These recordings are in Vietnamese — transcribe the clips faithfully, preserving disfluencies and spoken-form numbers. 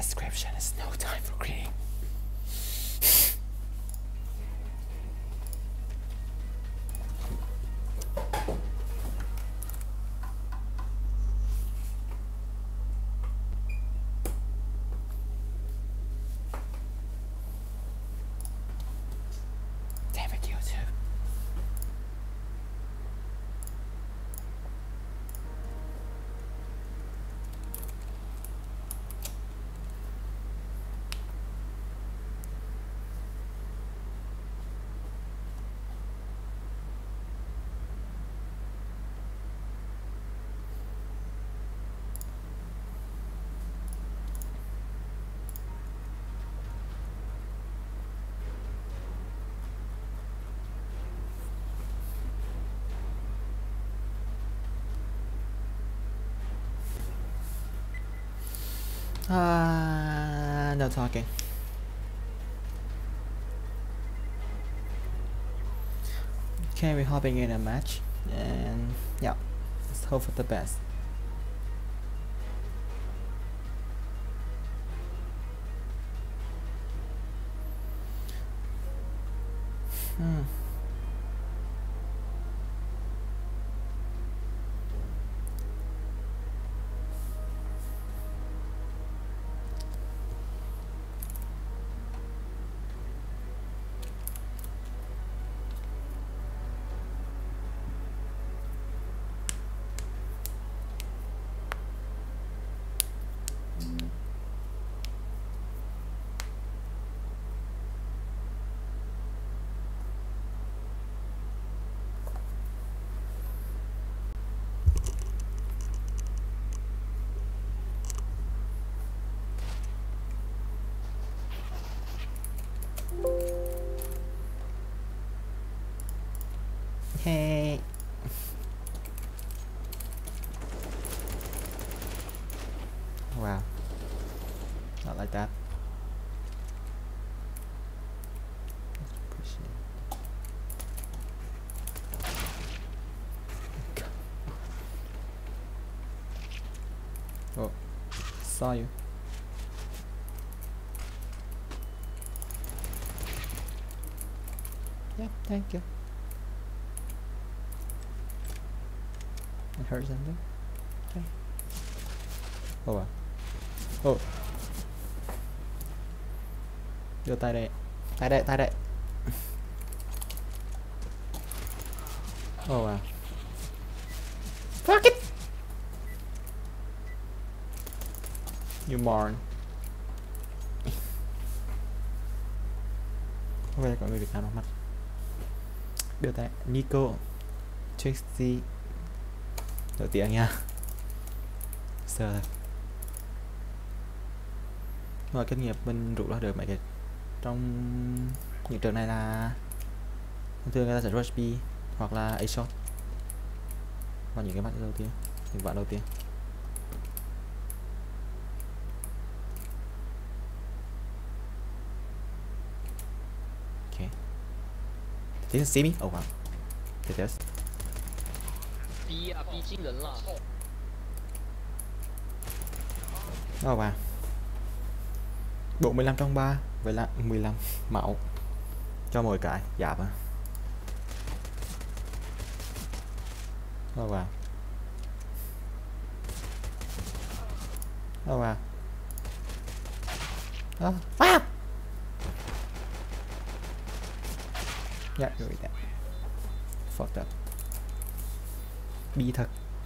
description is no time for cleaning. Damn it, YouTube. Uh, no talking. Okay, we're hopping in a match, and yeah, let's hope for the best. Hmm. Hey. Wow. Not like that. Appreciate it. Oh, saw you. Yeah, thank you. I heard something. Okay. Oh wow. Oh. Đưa tay đây. Tay đây, tay đây. Oh wow. Fuck it. You mourn. Không phải có người Việt Nam mặt. Đưa tay. Nico. Tracy. Nổi tiếng nha. Sơ thôi. Rồi kinh nghiệm mình rút ra được mấy cái trong những trường này là thường người ta sẽ rush B hoặc là A shot vào những cái mắt đầu tiên, những ván đầu tiên. Okay. Didn't see me? Oh wow. It does. B啊 B 惊人了。 Oh wow. Bộ mười lăm trong ba, vậy là mười lăm máu cho mỗi cái, giáp à. Oh wow. Oh wow. Oh wow. Yeah, do that. Fucked up. Bi thật.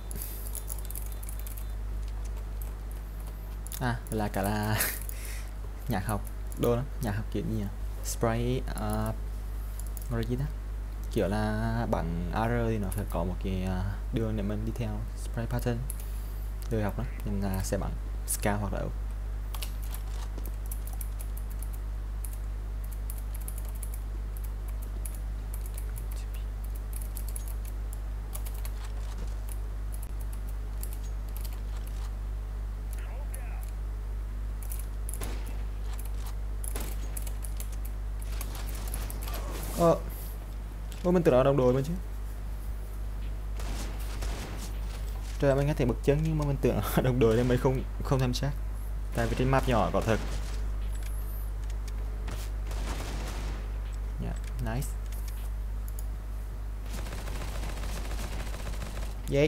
À, là cả là nhạc học đô lắm, nhạc học kiểu gì à? Spray uh, rồi gì đó, kiểu là bằng a rờ thì nó phải có một cái uh, đường để mình đi theo spray pattern rồi học đó, nên là sẽ bằng scout hoặc là ốc. Ờ, ôi mình tưởng nó đồng đội mà chứ. Trời, mình có thể bật chân nhưng mà mình tưởng đồng đội nên mình không không tham sát. Tại vì trên map nhỏ có thật. Yeah, nice. Yay.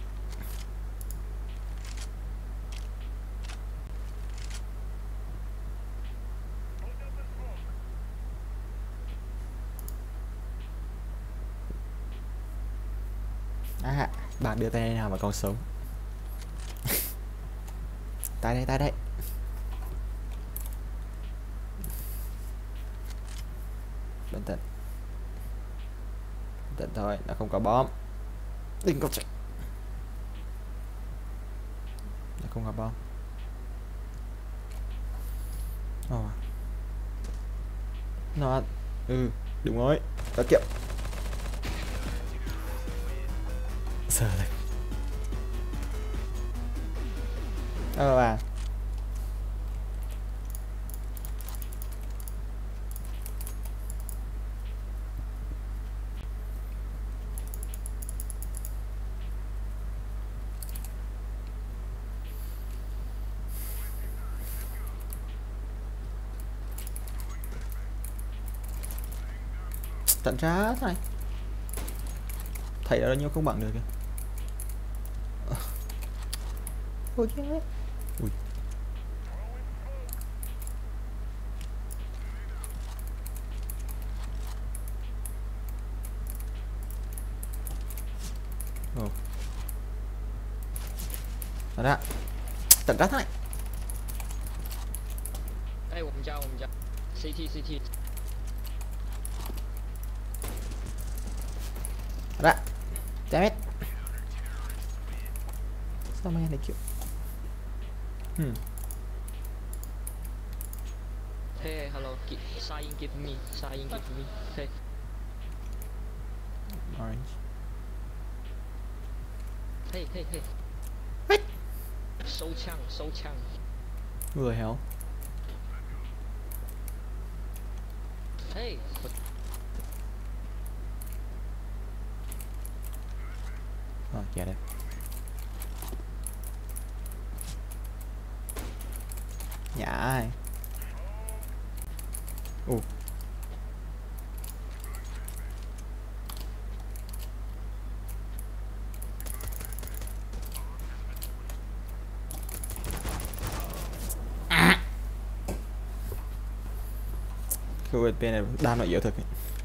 À, bạn đưa tay này nào mà còn sống. Tay đây, tay đây. Bình tĩnh. Bình tĩnh thôi, nó không có bom. Đừng có chạy. Nó không có bom. Oh. Nó... Ừ, đúng rồi. Đó kìa. Sợ rồi. Ờ à. Tận ra này. Thầy đã bao nhiêu không bằng được kìa. Ôi chứ. Ui. Ồ. Tận ra. Tận ra này. Ê, 我们家我们家 C T C T Ra. Damn it. Sao mày này kiểu. Hmm. Hey, hello, give, sign give me, sign give me. Hey. Orange. Hey, hey, hey. What? 收枪，收枪。 Who the hell? Hey. Oh, get it. Nhà ai? Ồ. À. Cái bên này đam nó yếu thực ấy.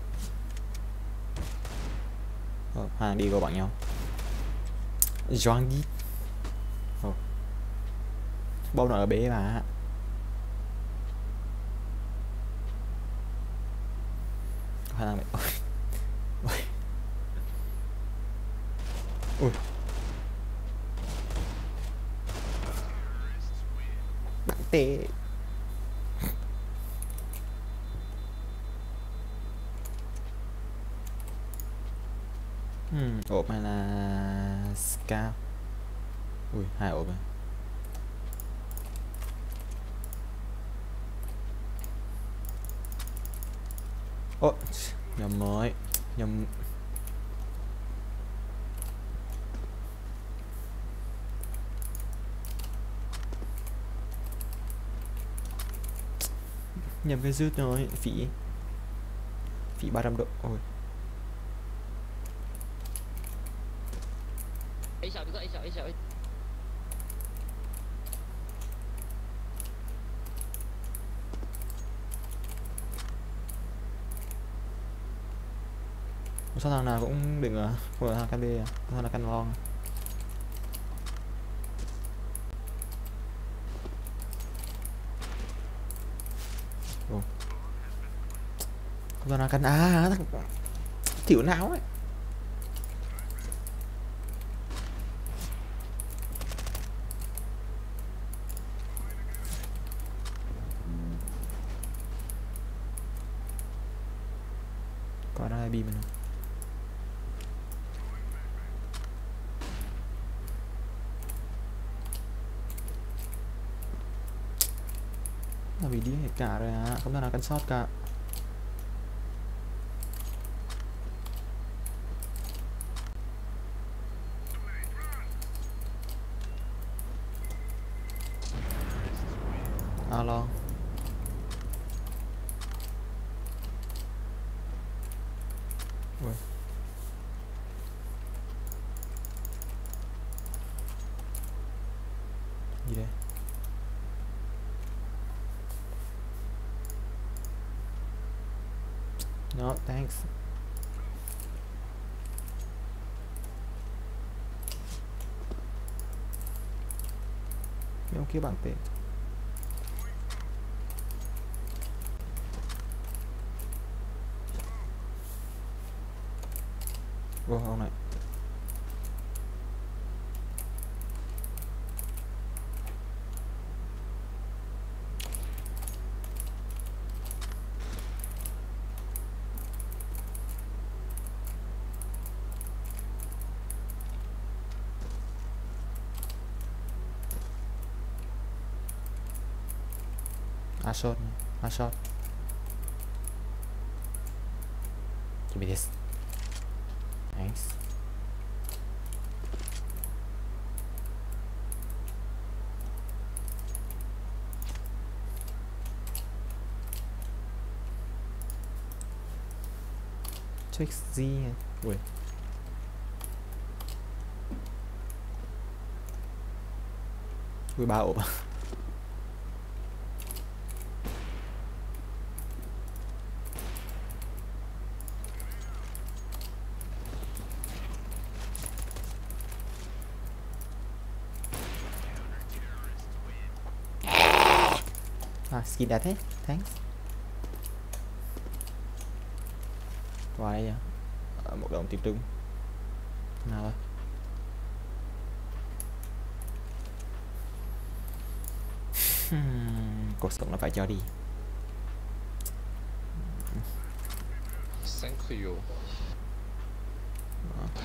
Ờ, hàng đi go bằng nhau. Joan đi. Ồ. Bom nó ở bế mà. Khả năng mày. Ôi. Ui. Bạn tê. Hmm, ộp này là Scout. Ui, hai ộp này. Ồ, nhầm mới. Nhầm. Nhầm cái rút rồi, phỉ. Phỉ ba trăm độ. Ôi. A 小一个 A 小 A 小 A。 Sao thằng nào cũng đừng à, không phải thằng căn B à, thằng nào căn long à. Ồ. Không thằng nào căn à, thằng tiểu não ấy. Có ai bị mình không? Là vì đi hết cả rồi à, không thằng nào căn sót cả. Ui. Gì đây? No, thanks. Mấy ông kia bằng tệ. Vô ông này. I shot, I shot. Give me this. Thanks. Check Z. Ui. Ui ba ổ. À, skin đã thế. Thanks. Qua đây à, một đồng tiền trưng nào thôi. Hmm, cuộc sống nó phải cho đi. Thank you. Đó.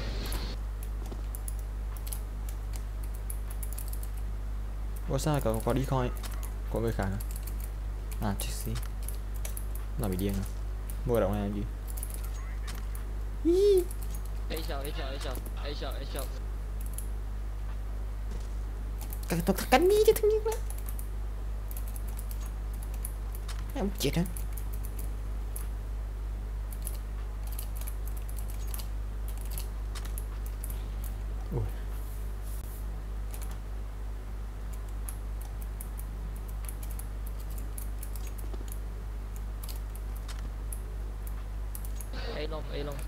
Ủa sao có, có đi coi có người khác à? À chết xí. Nó bị điên à? Mua động này làm gì? A shot, A shot, A shot, A shot, A shot. Cái tôi cắn đi chứ thằng nhiên đó. Em chết hả? Ui. A long, A long.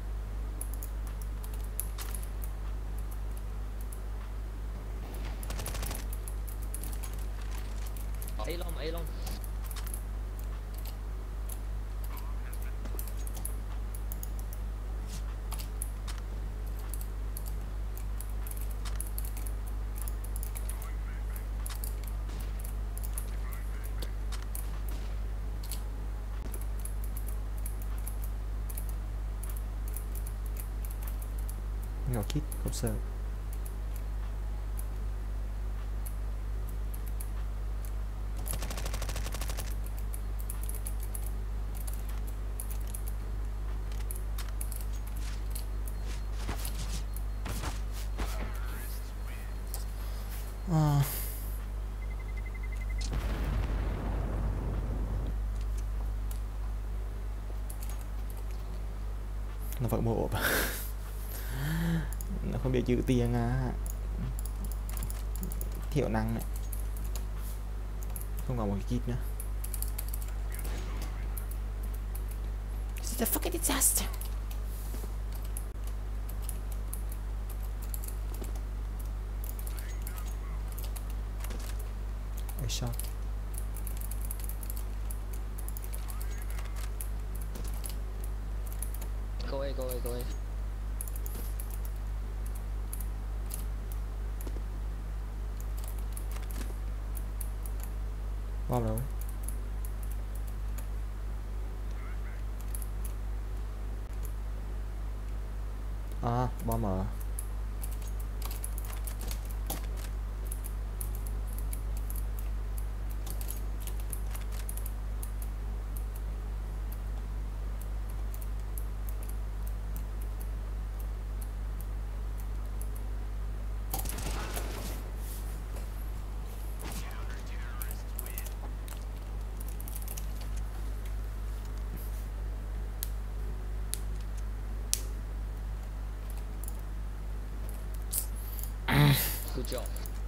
A long, A long. Ngọc kít không sợ. À. Nó vẫn mua ộp. Nó không biết chữ tiền à. Thiểu năng này. Không còn một cái kit nữa. It's a fucking disaster. A shot. Go away, go away, go away. Bom đâu? À, bom ở. Good job.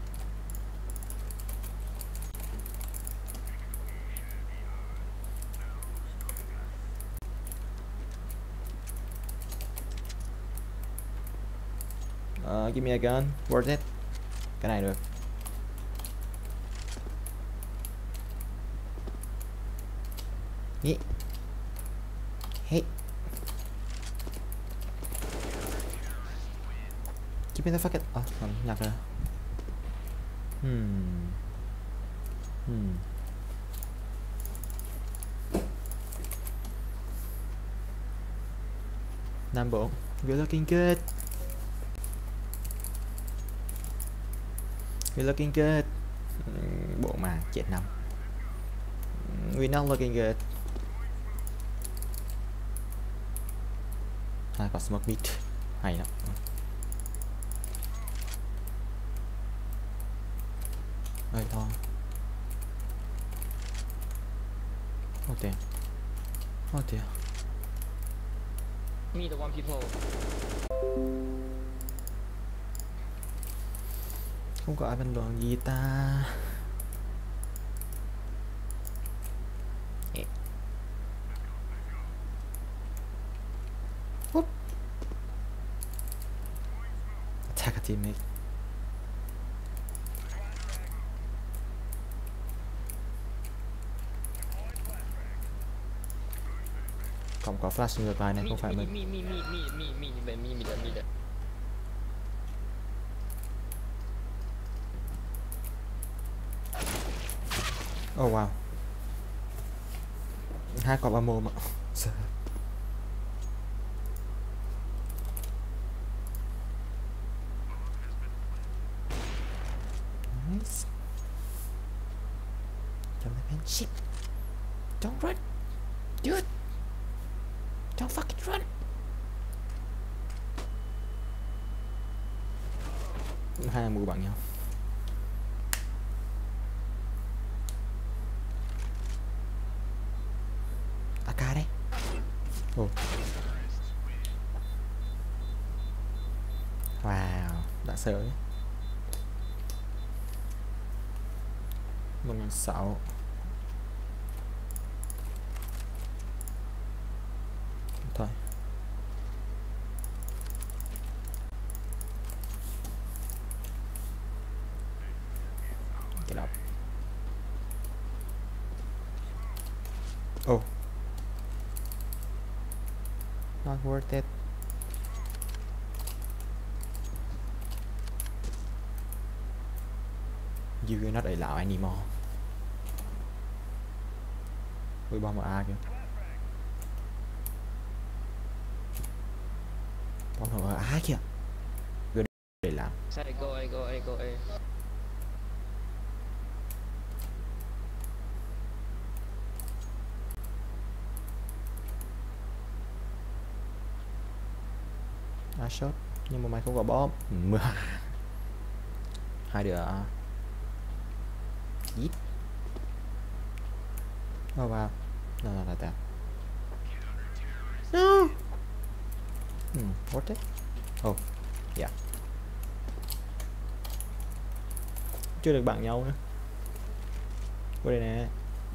Uh, give me a gun. Worth it. Cái này được. Nhị. Hey. Give me the fucking. Ờ, còn nhặt rồi. Hmm. Hmm. Năm bộ. You're looking good. You're looking good. Bộ mà chết năm. We're not looking good. Hai có smoke meat. Hay lắm. Ơi thôi. Oh damn. Oh dear. Me the one people. Không có ai bình luận gì ta. Yeah. Whoop. Attack a teammate. Không có flash ngược lại này, không phải mình. Me, me, me, me, me, me, me, me, me, me, me. Oh wow. Hai quả ba mồm ạ. Nice. Don't let me shit. Don't run. Dude. Don't fucking run. Hai mũ bằng nhau. a ca đây. Oh. Wow, đã sợ đấy. Một ngàn sáu. Thôi. Get up. Oh. Not worth it. You are not allowed anymore. Ui bom ở A kìa. Bom ở A kìa. Vừa để làm. Say go A, go A, go A. A shot. Nhưng mà mày không có bom. Hai đứa A. Giết. Oh wow. No, no, not that. No. Hmm, worth it? Oh, yeah. Chưa được bằng nhau nữa. Qua đây nè.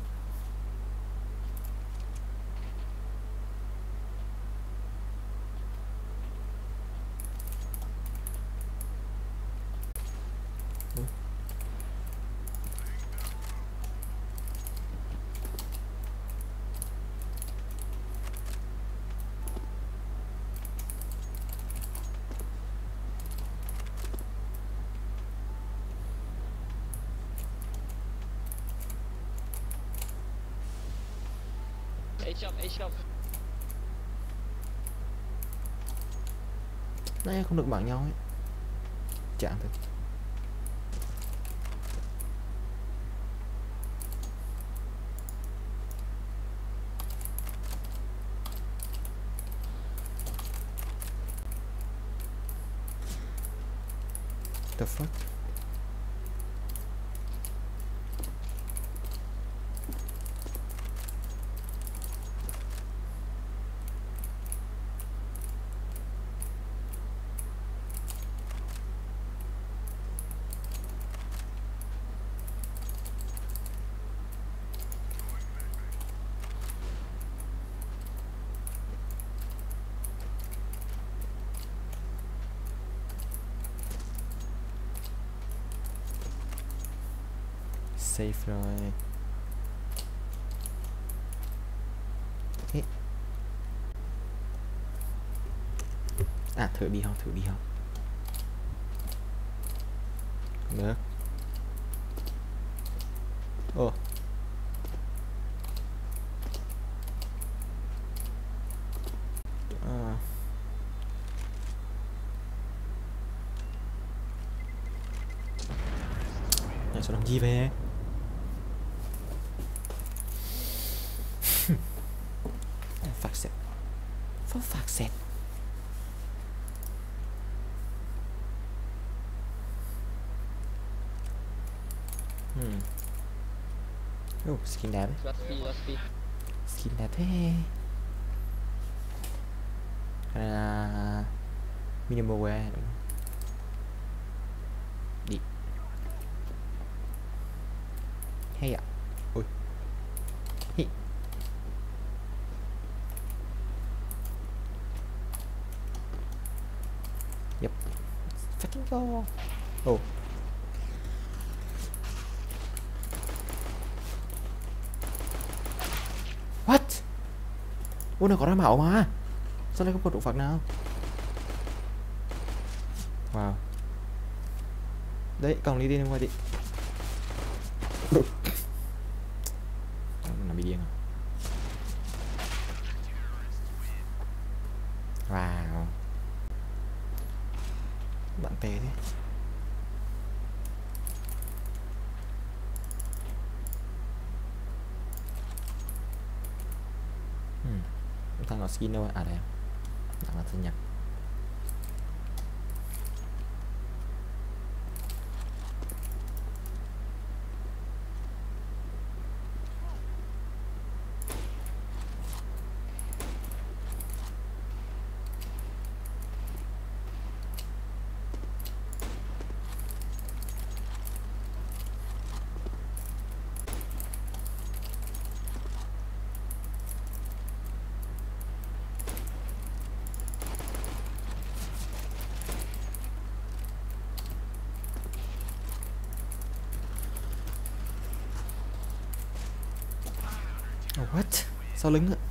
A shop, A shop. Nãy không được bằng nhau ấy. Chạm thôi. The fuck? safe rồi. Thế. À thử đi không, thử đi không. Được. Ồ. À. Nhà số đồng gì về. Fuck set. For fuck set. Hmm. Oh, skin đẹp ấy. Last speed, last speed. Skin đẹp thế. Cái này là minimal wear đúng không? Đi. Hay ạ. Ui. Hi. Yep. Fucking go. Oh. What? Ủa này có ra mạo mà. Sao lại không có trụ Phật nào? Wow. Đấy, còn đi đi ngoài đi. Nó bị điên à? Wow. Bạn tè thế. Hmm. Thằng nó skin đâu à đây. Đó là sinh nhật. Oh, what? Sau lưng ạ.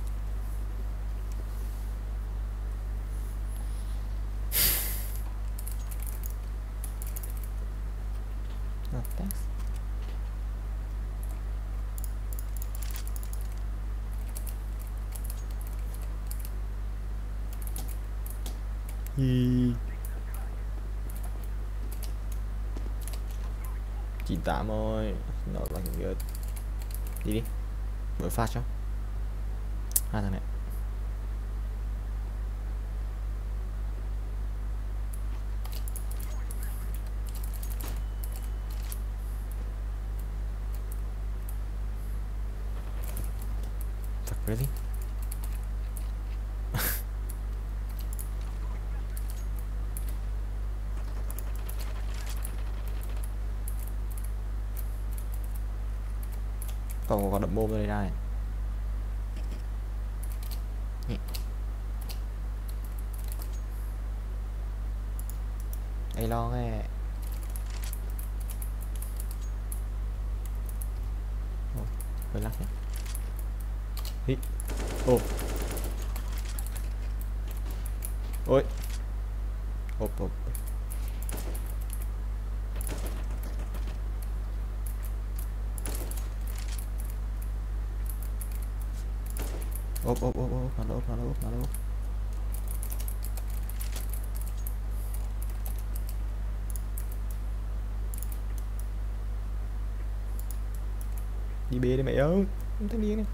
Oh, thanks. Hi. Chị Tám ơi, nó là good. Đi đi. Mở phát cho. Hai thằng này. Fuck, really? Còn có đậm mồm đây này. Đây lo nghe. Ôi, hơi lắc nhỉ. Hít. Ô. Ôi. Ốp ốp. Ốp ốp ốp ốp, nó ốp, nó ốp, nó ốp. Đi bê đi mẹ ơi, không thấy điên này.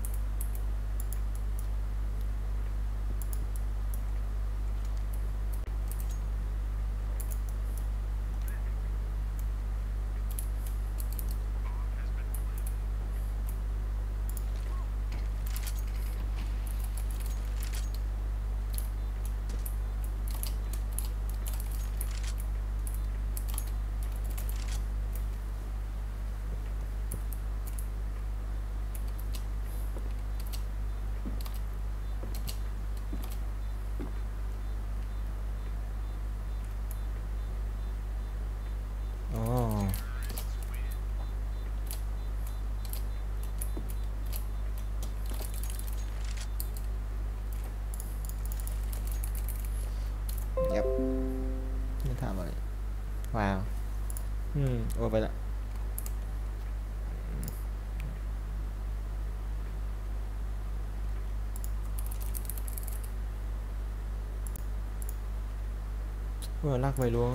Yep. Nên thả vậy. Wow. Hmm. Ủa vậy là vừa lắc vậy luôn.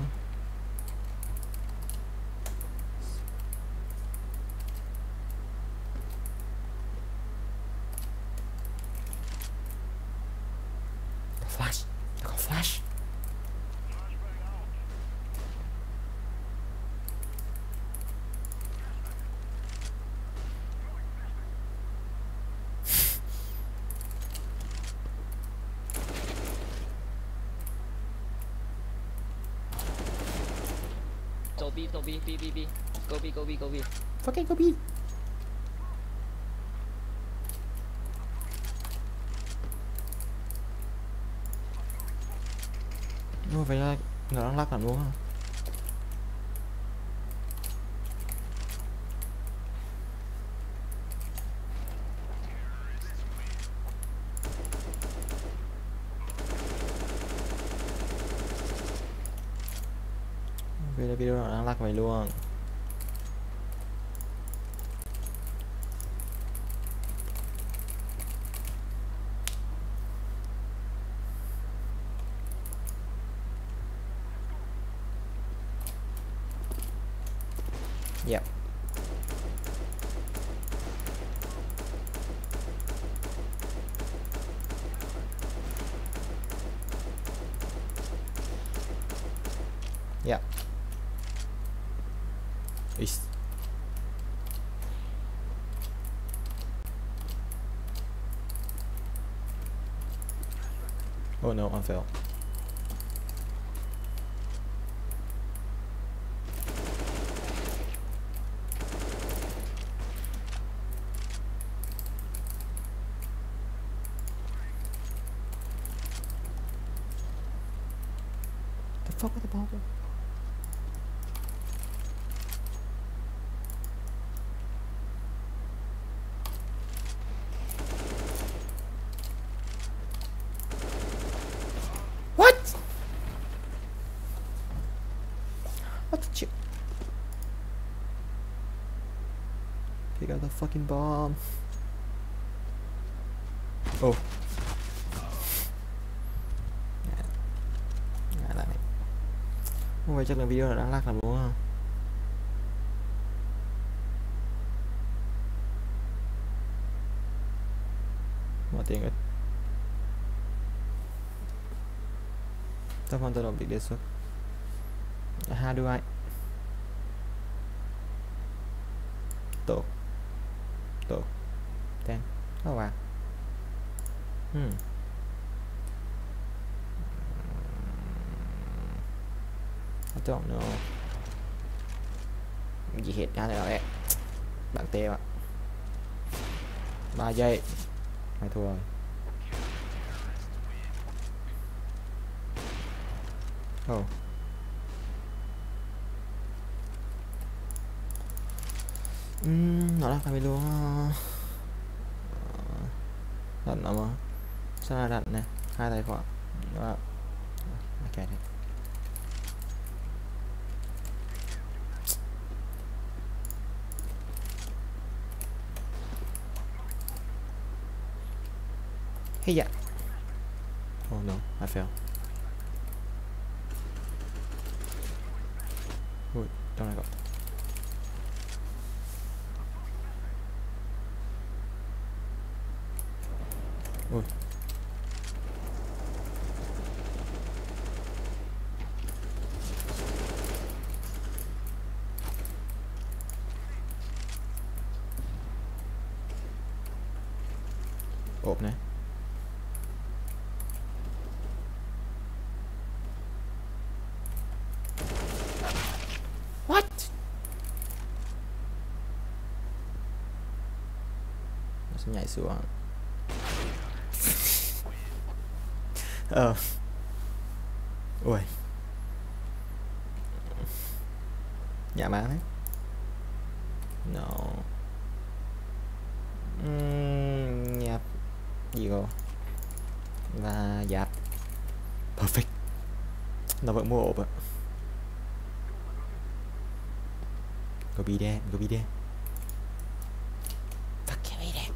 Flash. Nó có flash. Go B, go B, B, B, B. Go B, go B, go B. Fucking go B. Ủa vậy là nó đang lắc làm luôn hả? Vậy là video nó đang lắc vậy luôn. Yep. Yep. Is. Oh no, I fell. The fuck with the ball? What? What did you? Pick up the fucking bomb. Oh. Ngại lại. Không phải chắc là video là đang lắc làm đúng không? Mở tiếng ít. Ta hoàn toàn bị đề xuất. Hai đứa ai? Tổ. Tổ. Ten. Oh wow. Hmm. I don't know. Gì hết ra rồi đấy. Bạn tê ạ. ba giây. Mày thua rồi. Oh. Uhm, nó là cái luôn. Đặt nó mà. Sao là đặt này? Hai tài khoản. Đó. Ok đấy. Hey dạ. Oh no, I fell. Ui, trong này có. Ui. Ộp này. What? Nó sẽ nhảy xuống. Ờ. Ui. Nhà má đấy. No. Uhm, nhạc gì rồi. Và dạp. Perfect. Nó vẫn mua ộp ạ. Go be there, go be there. Fuck you, be there.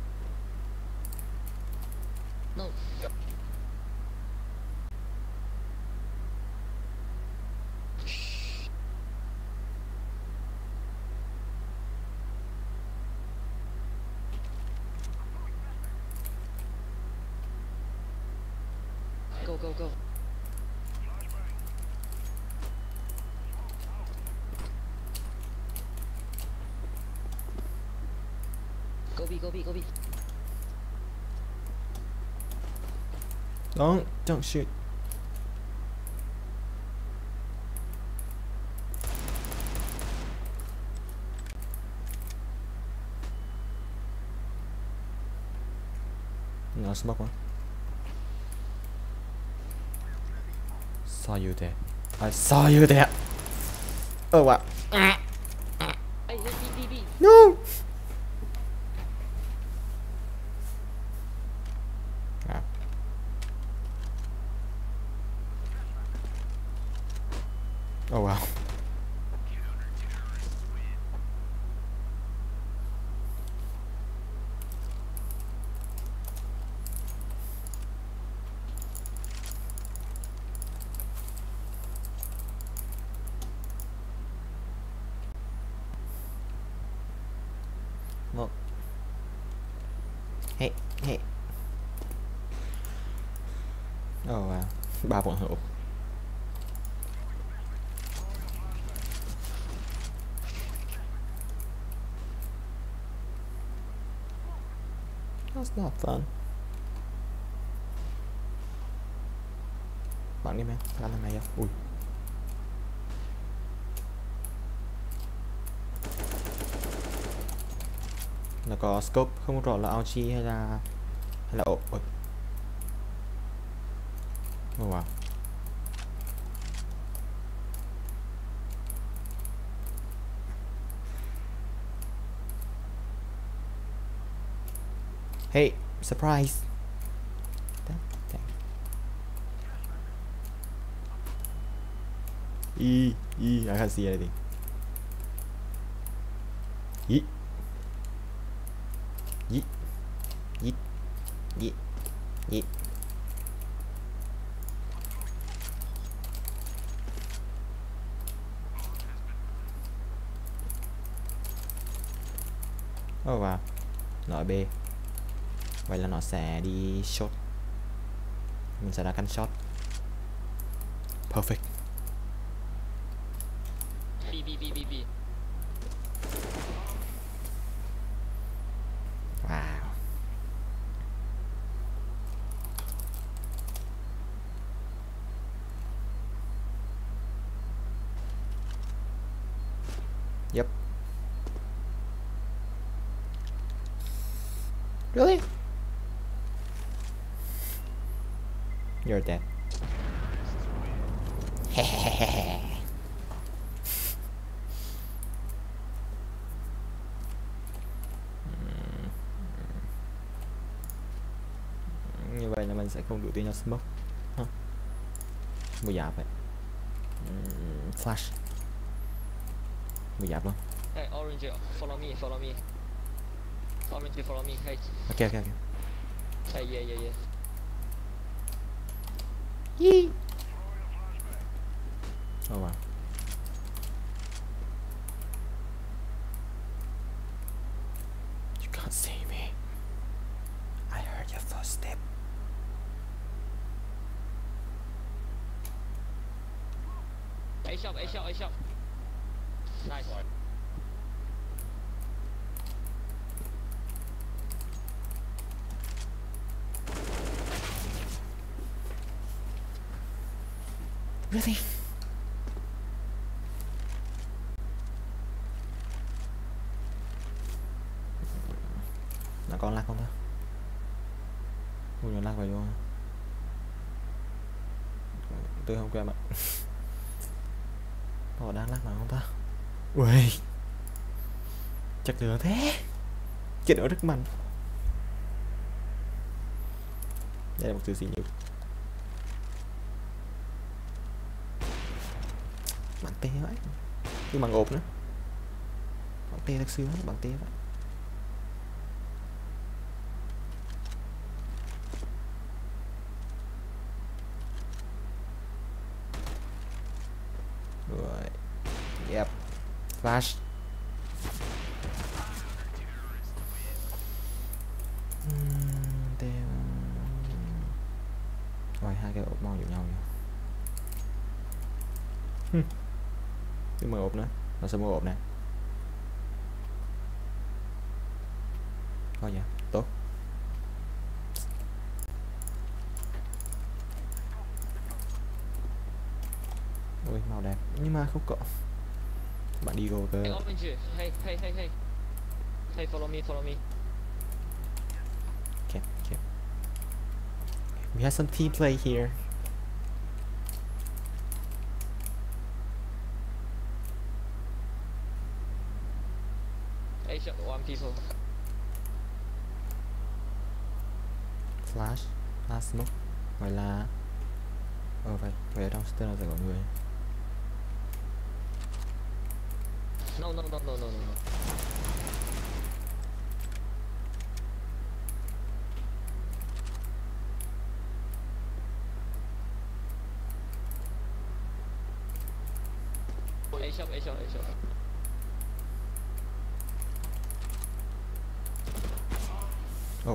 No. Go, go, go. Go B, go B, go B. Don't, don't shoot. No smoke one. Saw you there. I saw you there. Oh wow. Hey, hey, B, B, B. No. Ah. Oh wow. Một. Hey, hey. Oh wow. Ba bọn hữu. That's not fun. Bạn đi men, làm thằng này không? Ui. Nó có scope không rõ là a giê hay là hay là ổ. Ôi. Oh wow. Hey, surprise. Damn, damn. E, E, I can't see anything. Yeet. Yeet. Yeet. Yeet. Yeet. Oh wow. Nó ở B. Vậy là nó sẽ đi short. Mình sẽ ra cánh short. Perfect. B, B, B, B, B. Wow. Yep. Really? You're dead. Như vậy là mình sẽ không đủ tiền cho smoke. Huh. Mùi giáp vậy. Mm, flash. Mùi giáp luôn. Hey, orange, follow me, follow me. Orange, follow me. Hey. Ok ok ok. Hey, yeah, yeah, yeah. Yee. Oh wow. You can't see me. I heard your footstep. A shop, A shop, A shop. Nice. Really? Nó còn lag không ta? Ui, nó lag vậy luôn. Tôi không quen bạn. Họ đang lag nào không ta? Ui, chắc lừa thế. Chuyện đó rất mạnh. Đây là một thứ gì nhỉ? Nhưng bằng ộp nữa. Bằng tê thật sự, bằng tê vậy. Rồi. Yep. Flash. Uhm, tê... Rồi hai cái ộp mau giống nhau nhỉ. Cái mở ộp nữa. Nó sẽ mở ộp nè. Coi vậy. Tốt. Ôi màu đẹp. Nhưng mà không có. Bạn đi go cơ. Hey, orange. Hey, hey, hey, hey. Hey, follow me, follow me. Okay, okay. We have some team play here. Hey, shot one people. Flash. Flash smoke. Vậy là... Ờ vậy, vậy ở trong tên là sẽ có người. No, no, no, no, no, no. A shot, A shot, A shot. Oh.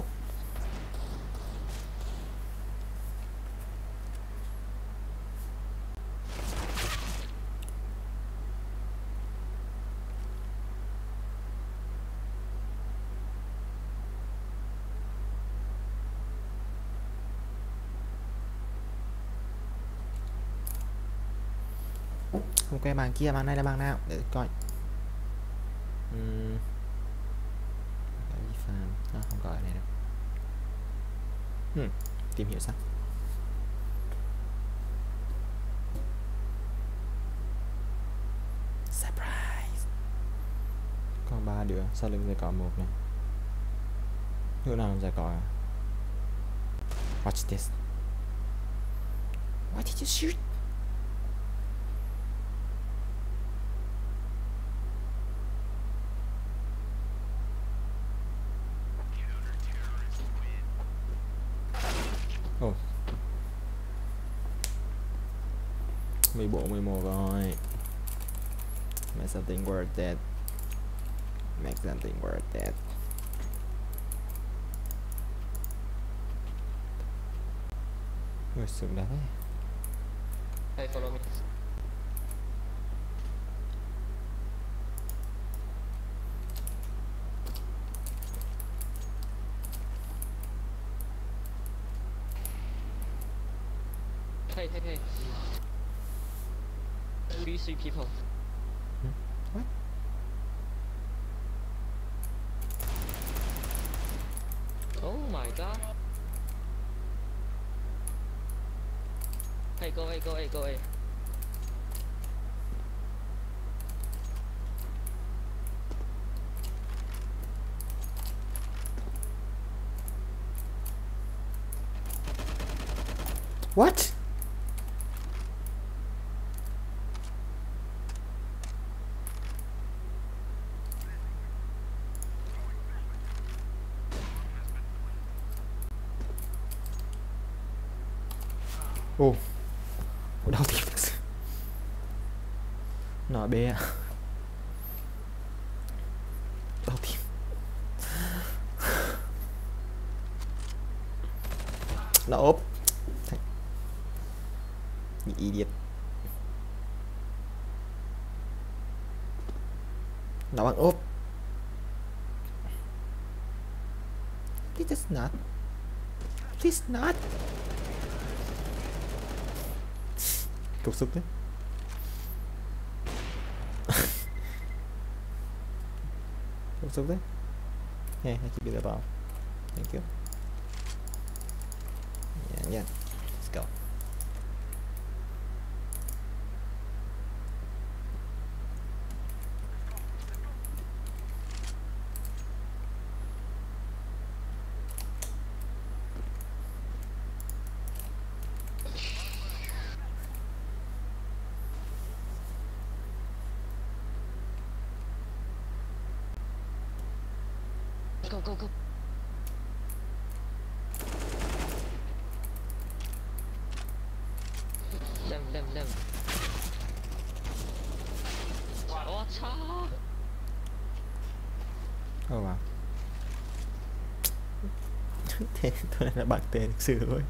Ok, bàn kia, bàn này là bàn nào? Để coi. Uhm. Cái gì phàm? À, không có cái này đâu. Hmm. Tìm hiểu sao? Surprise. Còn ba đứa, sau lưng sẽ có một này. Đứa nào sẽ có? Watch this. Why did you shoot? Oh. mười bốn, mười một rồi. Make something worth it. Make something worth it. Người sướng đấy. Hey, follow me. Hey, hey, hey. Three, three people. Hmm? What? Oh my god. Hey, go A, go A, go A. What? Ồ. Ủa đau tim thật sự. Nói bê à. Đau tim. Nó ốp. You idiot. Nó bằng ốp. Please not. Please not. Cục xúc đấy. Cục xúc đấy. Hey, I keep it above. Thank you. Yeah, yeah. Let's go. Go go go. Damn damn damn. Ủa sao? Oh wow. Thế tôi là bạn tệ thực sự thôi.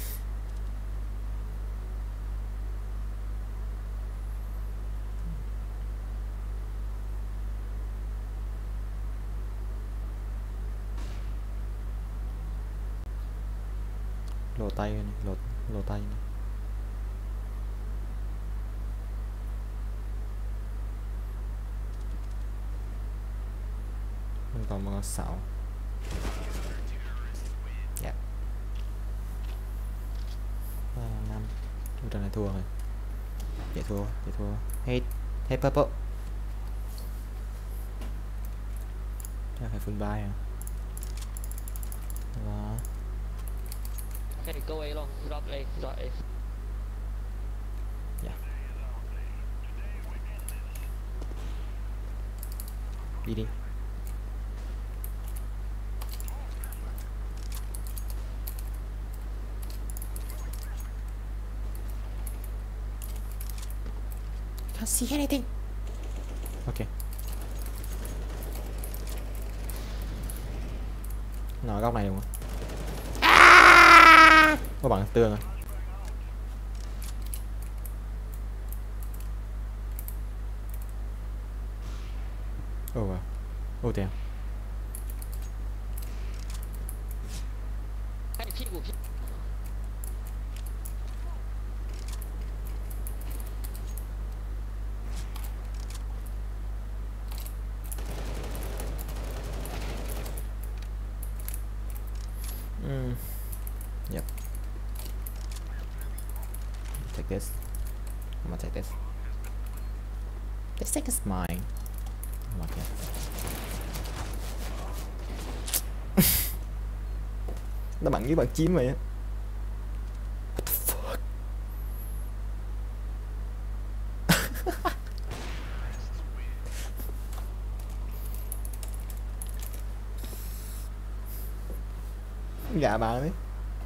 Lồ tay này, lồ, lồ tay này. Mình còn một sạo. Dạ. Ba, năm. Trận này thua rồi. Vậy thua, vậy thua. Hết, hết purple. Chắc phải full buy à. Và Hey, go A luôn, drop A, drop A. dạ. Đi đi. Can't see anything. Ok. Nó góc này đúng không? Có bằng tường à? Oh wow. Oh damn. Hey,屁股屁。 Mm. Yep. Take this. I'm gonna take this. This thing is mine. Okay. Nó bắn như bạn chim vậy á. What the fuck? Gà bạn đấy.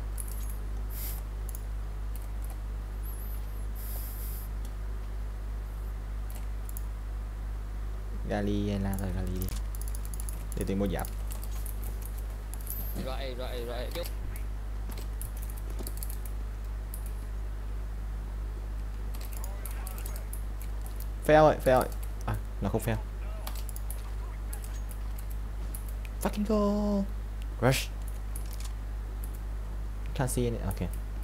Gali hay là rồi Gali đi. Để tìm mua giáp. Rồi rồi rồi. Fail rồi, fail rồi. À, nó không fail. Fucking go. Rush. Can't see it. Okay.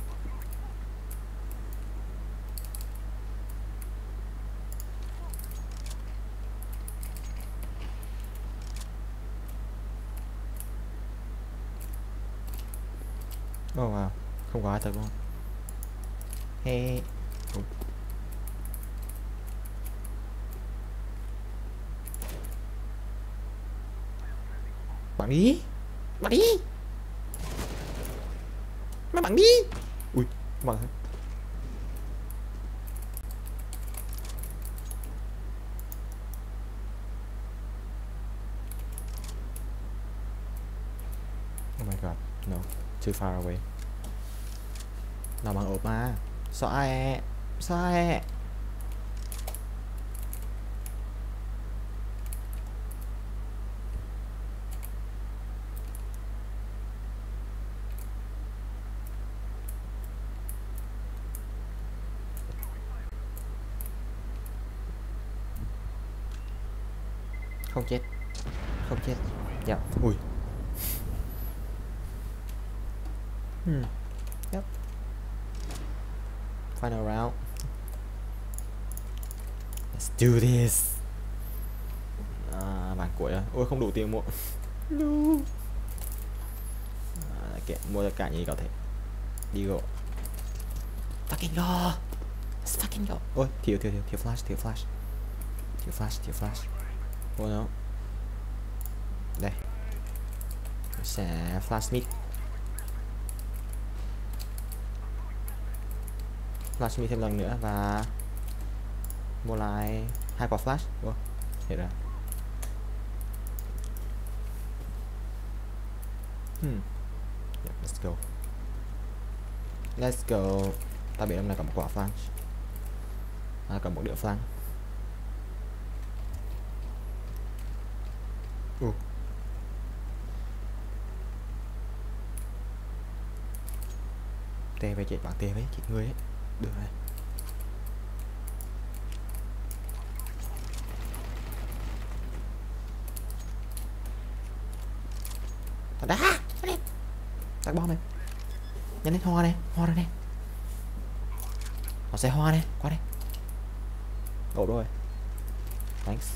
Oh wow. Không có ai thật luôn. Hey. Oh. Bắn đi. Bắn đi. Mày bắn đi. Ui, bắn. Oh my god, no, too far away. Nào bằng ốp mà. Sao ai? Sao ai? Không chết. Không chết. Dạ. Ui. Hmm. Yep. Final round. Let's do this. À, bàn cuối rồi. Ôi không đủ tiền mua. No. À, kệ, mua tất cả gì có thể. Đi go. Fucking go. Let's fucking go. Ôi, thiếu thiếu thiếu thiếu flash, thiếu flash. Thiếu flash, thiếu flash. Oh no. Đây. Sẽ flash mid. Flash mid thêm lần nữa và mua lại hai quả flash. Ủa, hiểu rồi. Hmm. Yeah, let's go. Let's go. Ta biết hôm nay có một quả flank. À, có một đĩa flank. Uh. Tê về chạy bằng tê với chị người ấy. Được rồi. Ta đá. Tắt bom em. Nhanh lên hoa này, hoa ra nè. Nó sẽ hoa nè, qua đây. Ổn rồi. Thanks.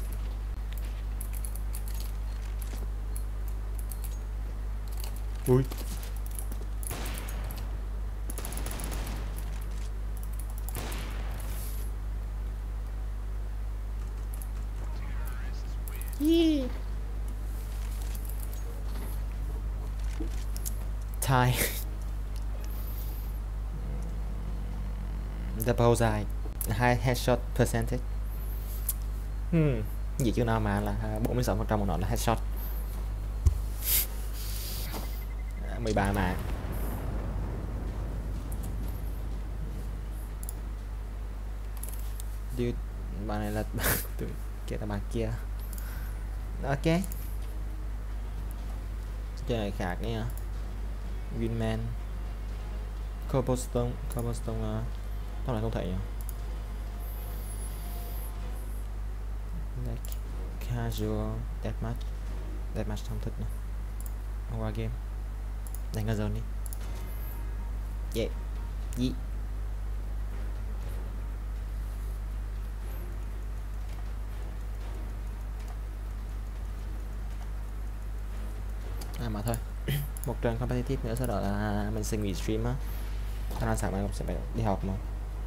Ui. Yeah. Tie. The bullseye. High headshot percentage. Hmm. Gì chứ nào mà là bốn mươi sáu phần trăm của nó là headshot. mười ba mà. Dude, bạn này là tụi kia là bạn kia. Ok. Chơi này khác nha. Winman. Cobblestone, Cobblestone uh, tao lại không thấy nhỉ. Like casual deathmatch. Deathmatch không thích nữa. Qua game. Đánh ra zone đi. Yeah. Gì? À mà thôi. Một trận competitive nữa sau đó là mình sẽ nghỉ stream á. Khả năng sáng mai sẽ phải đi học mà.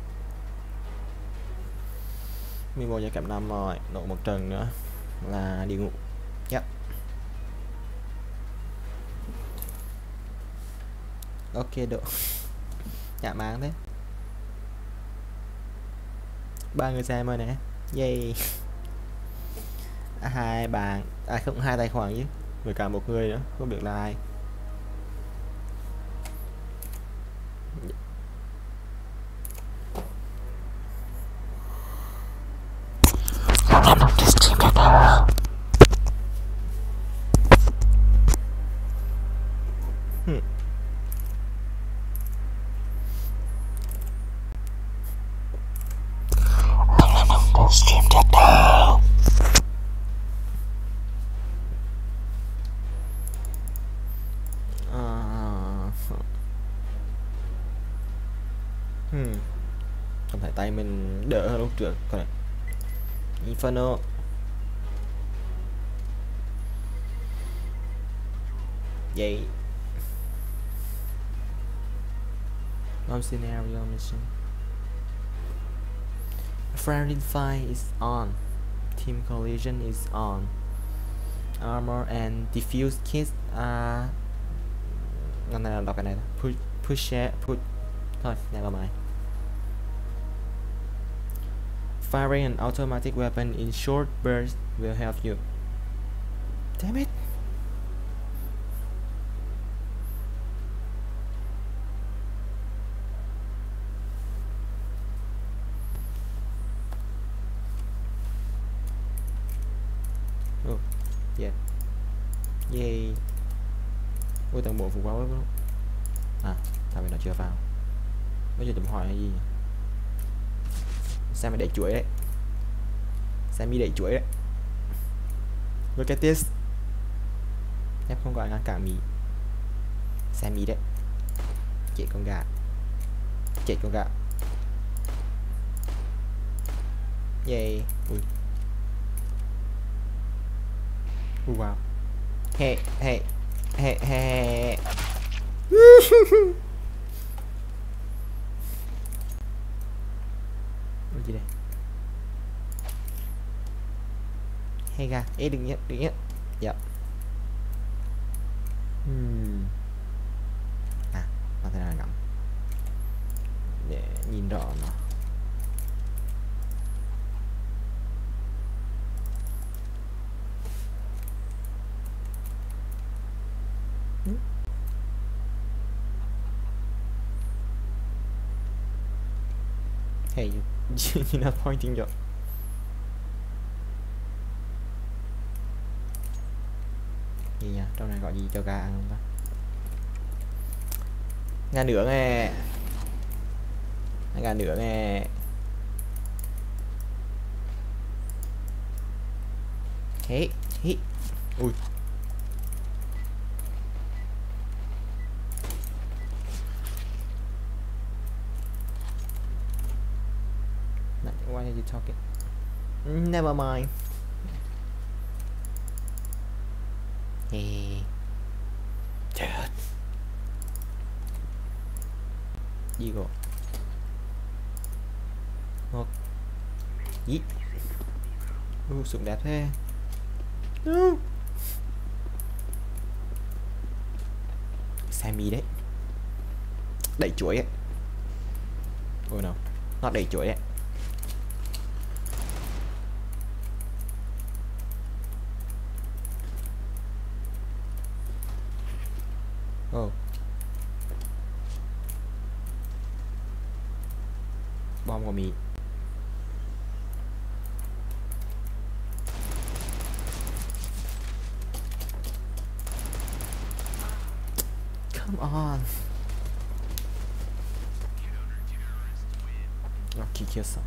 mười một giờ kém năm rồi, nổ một trận nữa là đi ngủ. Yep. Ok độ. Dạ mang thế. Ba người xem rồi nè. Yay. À, hai bạn, à không, hai tài khoản chứ. Với cả một người nữa, không biết là ai. Hmm. Stream that now. Uh, hmm. Không phải tay mình đỡ hơn lúc trước. Còn này. Inferno. Vậy. No scenario mission. Friendly fire is on. Team collision is on. Armor and diffuse kits are. Lần này là đọc cái này. Push, push, put. Thôi, never mind. Firing an automatic weapon in short bursts will help you. Damn it! Oh, yeah. Yay. Ôi tầng bộ phụ quá quá. À, tại vì nó chưa vào. Bây giờ chấm hỏi hay gì nhỉ? Sammy đẩy chuỗi đấy. Sammy đẩy chuỗi đấy. Look at this. Em không gọi ngăn cản mì. Sammy đấy. Chết con gà. Chết con gà. Yay. Ui. Ui wow. Hey, hey. Hey, hey. Gì đây? Hay ga, ê đừng nhé, đừng nhé. Dạ. Hmm. À, nó thế nào ngắm để nhìn rõ nó. Hmm? Hey, you, you're not pointing your. Gì nhỉ? Trong này gọi gì cho gà ăn không ta? Gà nướng nè. Gà nướng nè. Hey, hey. Ui. Why are you talking? Never mind. Hey. Chết. Gì gọi? Một. Gì? Uh, súng đẹp thế. Uh. Sammy đấy. Đẩy chuỗi ấy. Oh no. Nó đẩy chuỗi đấy. Oh. Bom của mình. Come on. Nó kia kia xong.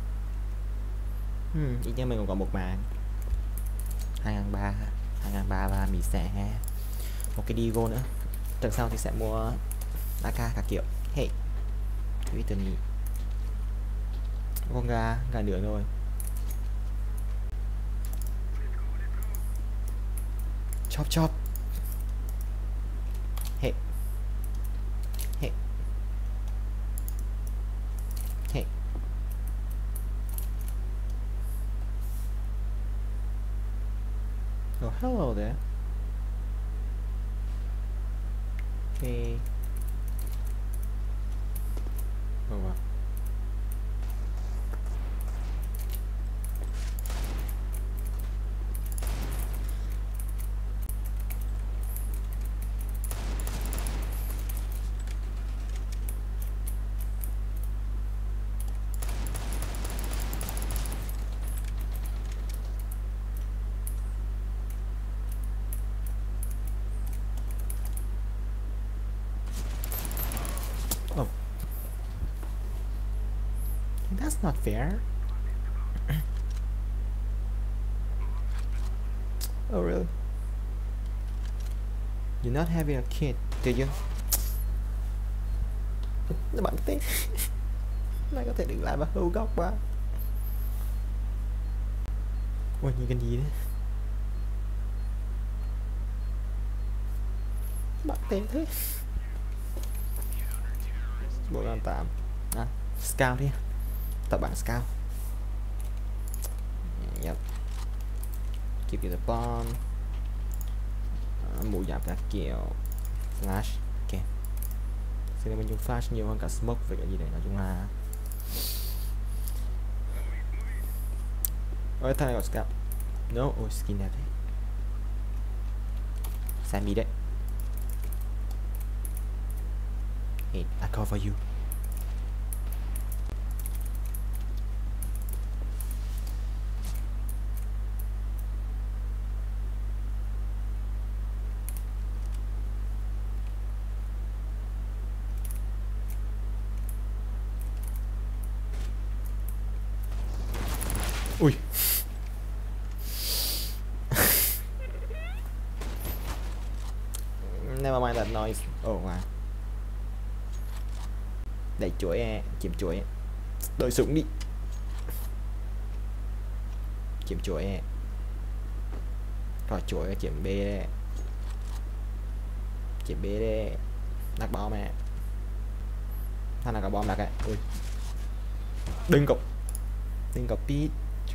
Hmm, ít nhất mình còn có một mạng. Hai ngàn ba, hai ngàn ba và mình sẽ một cái Digo nữa. Tuần sau thì sẽ mua a ca cả kiểu. Hey, quý tình nhỉ. Con gà, gà nướng rồi. Chop chop. Hey. Hey. Hey. Oh, hello there. Okay. Oh wow. Oh. That's not fair. Oh really? You're not having a kid, did you? Nó bắn té. Này có thể đừng lại mà hưu góc quá. Ôi nhìn cái gì đấy. Bắn té thế. Bộ làm tạm. À, scout đi. Tập bản scout. Yep. Keep you the bomb. Uh, mũ giảm các kiểu. Flash. Ok. Xin nên mình dùng flash nhiều hơn cả smoke về cái gì đấy. Nói chung là ôi thằng này có scout. No, ôi skin đẹp đấy. Sammy đấy. Hey, I cover you. Ui. Never mind that noise. Oh wow. Đẩy chuỗi e, chìm chuỗi e. Đổi súng đi. Chìm chuỗi e. Rồi chuỗi chìm B đây. Chìm B đây. Đặt bom e. Thằng nào có bom đặt ấy. Ui. Đừng cục. Đừng cục pít.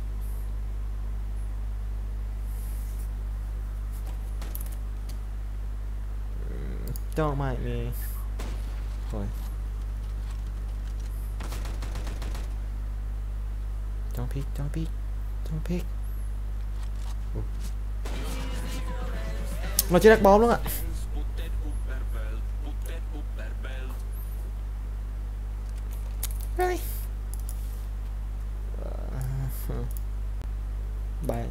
Don't mind me. Rồi. Don't pick, don't pick, don't pick. Uh. Nó chưa đặt bom luôn ạ. Really? bay.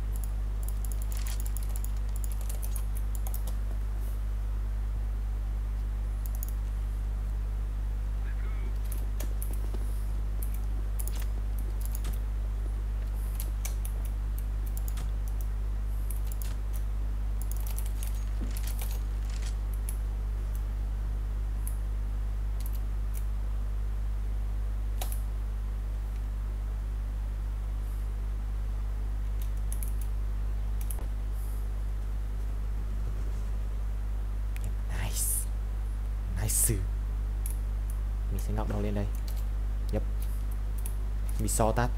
Nice. Mình sẽ ngóc đầu lên đây. Yep. Mình so tát.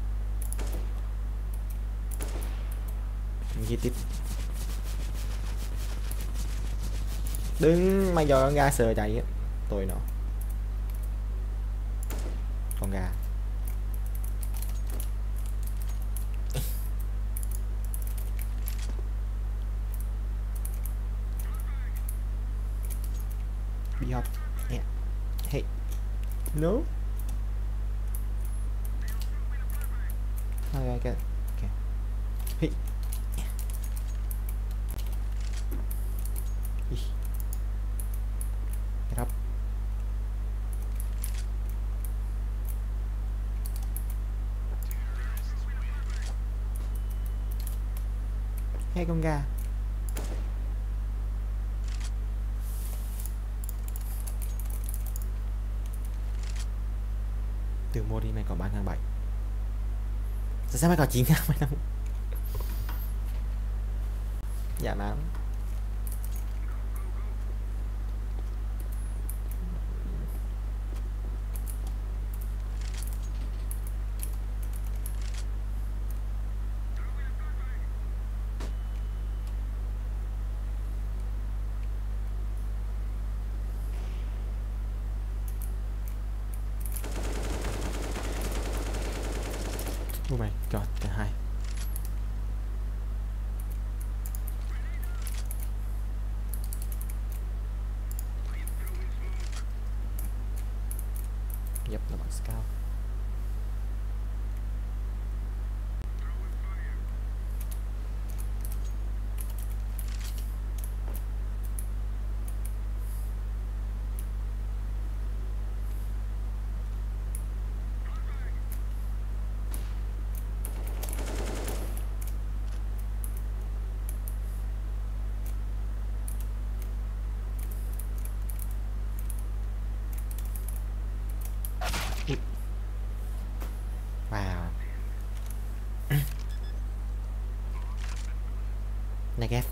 Mình ghi tiếp. Đừng mày giờ con gà sờ chạy á. Tôi nó. Con gà. Bị học. Yeah. Hey. No. Okay, okay. Okay. Hey. Get up. Hey con gà. Từ mua đi mày có ba ngàn bảy. Sao sao mày có chín ngàn mày đâu. Dạ má. Oh my god, the high. Yep, nó bằng scout. Wow. Negative.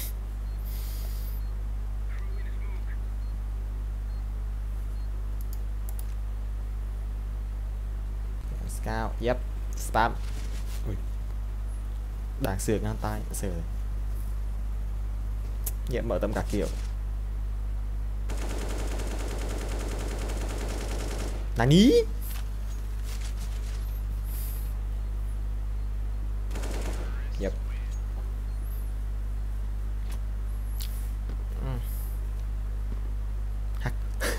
Scout. Yep. Spam. Ui. Đang sửa ngang tay. Sửa. Dạ mở tấm cả kiểu. Nani? Yep. Mm. Hack.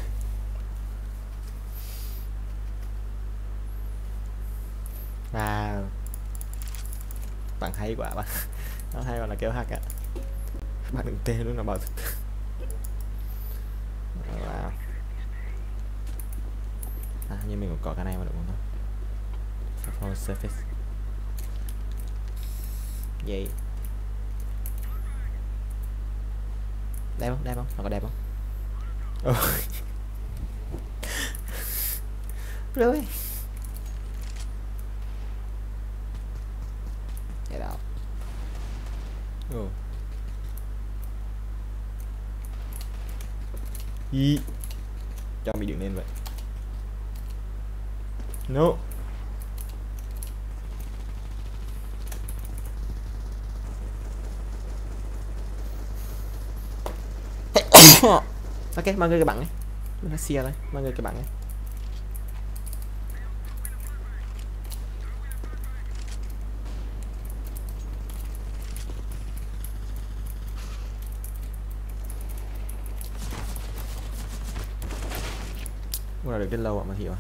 Wow. Bạn hay quá bạn. Nó hay gọi là kêu hack ạ. Bạn đừng tê luôn là bảo thực. Wow. À, nhưng mình cũng có cái này mà đúng không? Performance surface. Vậy đẹp không? Đẹp không? Nó có đẹp không? Oh. Really? Get out. Oh. Gì? Cho mình đứng lên vậy. No. Ok, mọi người các bạn ấy. Mình xìa đây, mọi người các bạn ấy. Mua được đến lâu ạ mà hiểu à.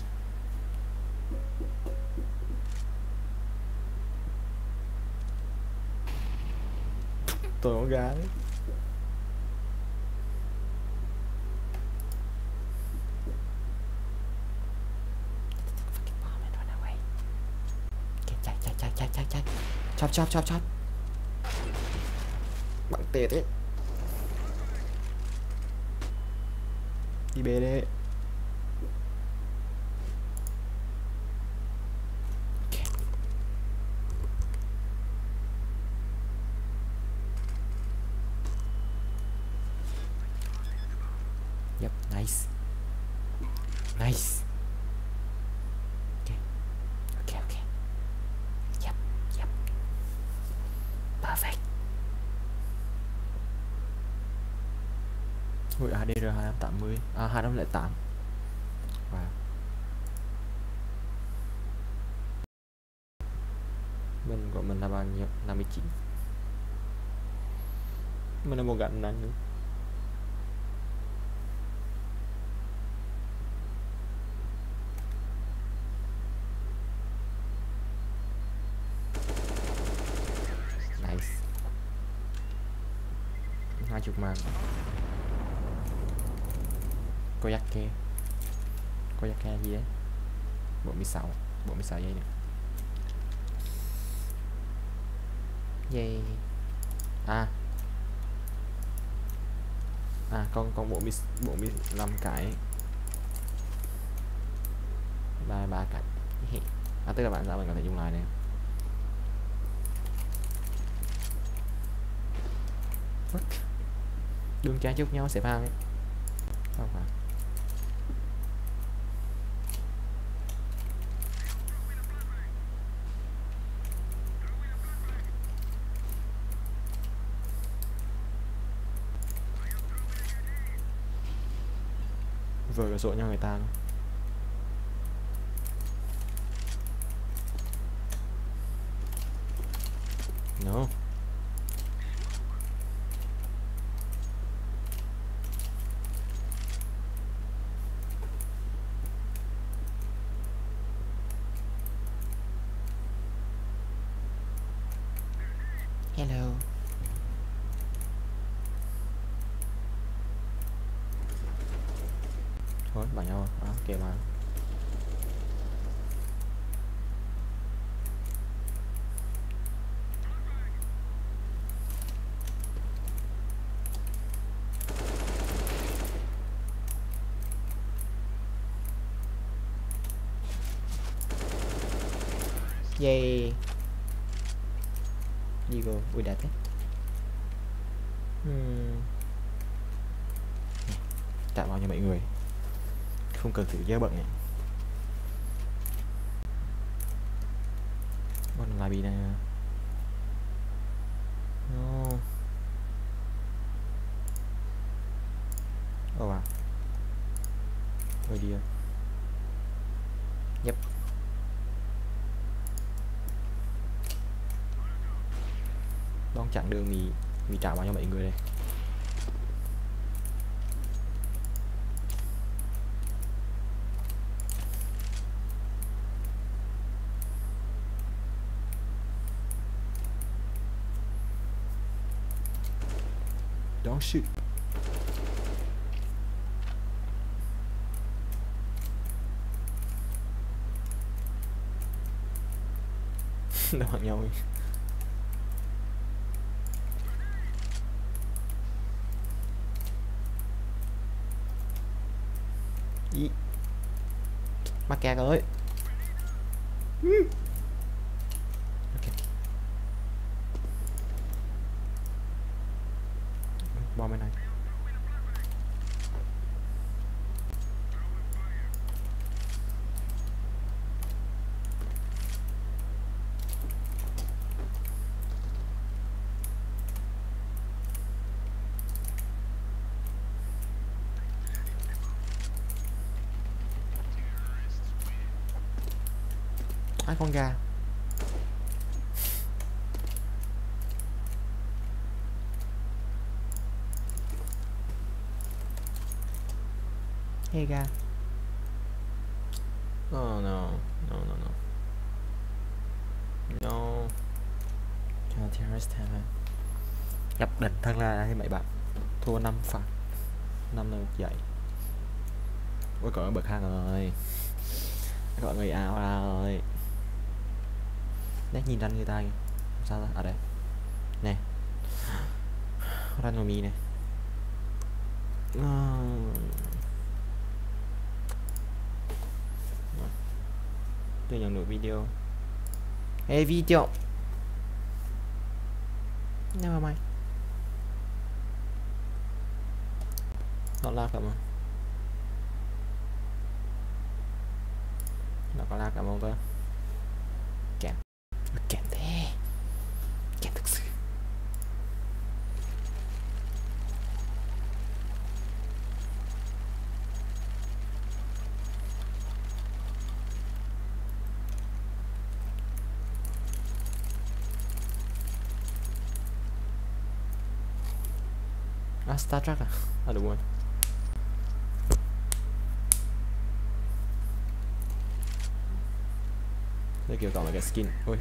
Tôi có gà đấy. Chạy chạy chạy chạy chạy chạy. Chop chop chop chop. Bằng tê thế. Đi bê đi. Yep, nice. Nice. Okay. Okay, okay. Yep, yep. Perfect. Ui, a đê rờ hai tám mươi. À, hai không không tám. Wow. Mình của mình là bao nhiêu? năm mươi chín. Mình là một gắn năn nữa. Nice. Hai chục màn. Có giặc kê. Có giặc kê gì đấy? bốn mươi sáu. bốn mươi sáu giây nữa. Yay. À. À, con con bốn mươi bốn mươi lăm cái. ba ba cái. À, tức là bạn sao mình có thể dùng lại này. Đường trái chúc nhau xếp hàng ấy. Không phải. Vừa cái sổ nhau người ta luôn. No. Hello. Thôi, bảo nhau à, kệ mà. Yay. Đi go, ui đẹp thế. Hmm. Chạm vào cho mọi người. Không cần thử dơ bận này. Con lại bị này. No. Oh wow. Oh dear. Yep. Đón chặn đường mì mì trả vào cho mọi người đây. Don't shoot. Đâu bằng nhau đi. Ý. Mắc kẹt rồi. Ok. Bom bên này. Ai con gà. Hey gà. Oh no, no, no, no. No. Terrorist have Nhập định thân là như mấy bạn. Thua năm phạt. năm là dậy. Ôi có bậc hai rồi. Gọi người áo ra rồi. Đấy nhìn ranh người ta kìa. Sao đó? À đây. Nè. Ranh của mi này. Tôi nhận được video. Hey video. Never mind. Nó lag cả mà. Nó có lag cả không cơ? Kẹt. Kẹt thế. Kẹt thực sự. À, Star Trek à? À đúng rồi. Đây kiểu có mấy cái skin. Ui.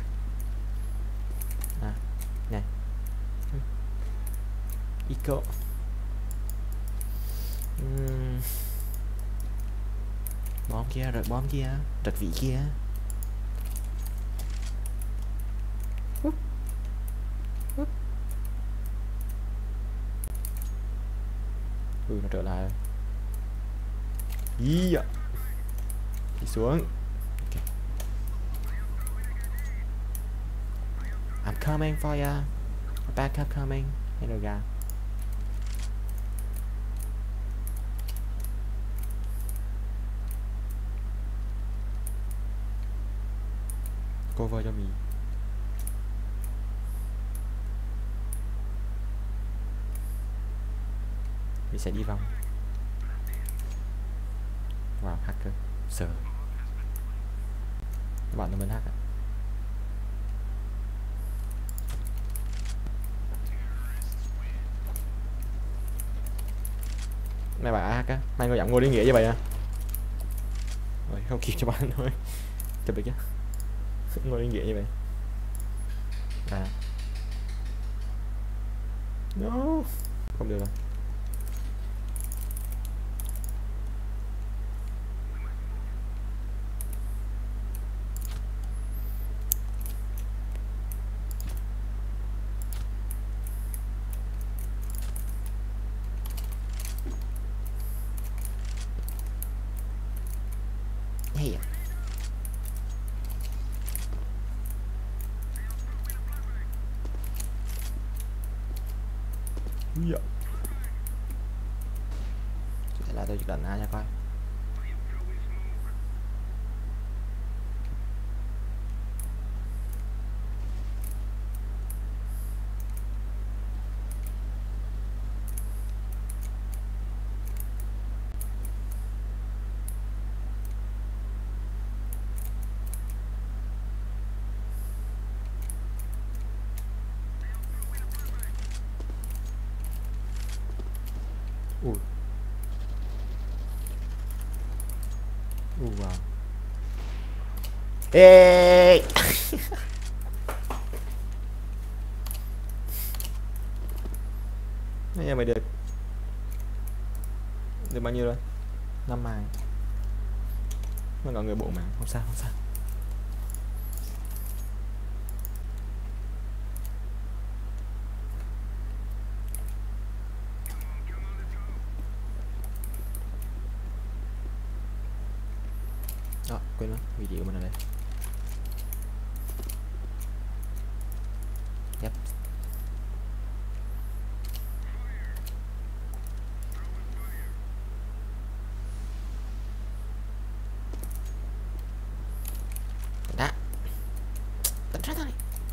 À, này. Eco. Uhm. Bom kia, rớt bom kia, rớt vị kia. Úp. Úp. Ui, nó trở lại rồi. Yeah. Đi xuống. Okay. I'm coming for ya. Backup coming. Hello guy. Cover cho mình. Mình sẽ đi vòng. Wow, hacker. Sợ. Các bạn là mình hack à? Mấy bạn hack á, mấy người dặn ngồi đi nghĩa như vậy à? Rồi không kịp cho bạn thôi. Chụp được chứ? Ngồi đi nghĩa như vậy. À. No. Không được rồi. Hey. Yeah. Thế là tôi chỉ định ai nha coi. Ui. Ui wow. Ê. Bây giờ mày được được bao nhiêu rồi? Năm màng. Mà có người bộ mà không sao không sao. Đó, quên mất video mình ở đây. Yep. Đã. Tấn ra thôi.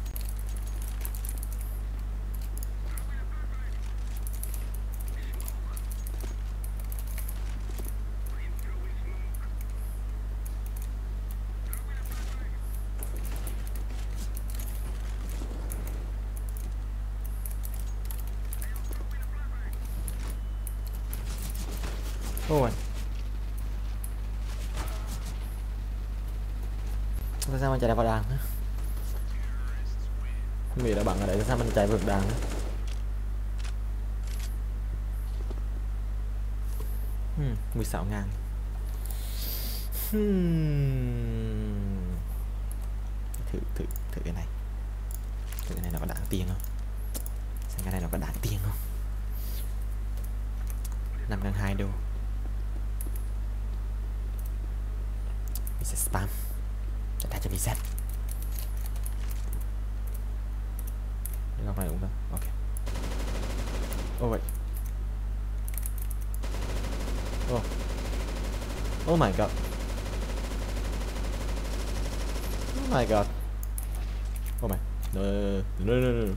Ôi. Tại sao mình chạy vào đàn á? Không biết là bằng ở đây, tại sao mình chạy vượt đàn á? hmm, mười sáu ngàn. hmm. thử thử thử cái này, thử cái này nó có đáng tiền không, xem cái này nó có đáng tiền không. Năm ngàn hai đô. Mình sẽ spam trả ra cho mình xem. Cái góc này cũng được. Ok. Oh wait. Oh. Oh my god. Oh my god. Oh my. No, no, no, no, no.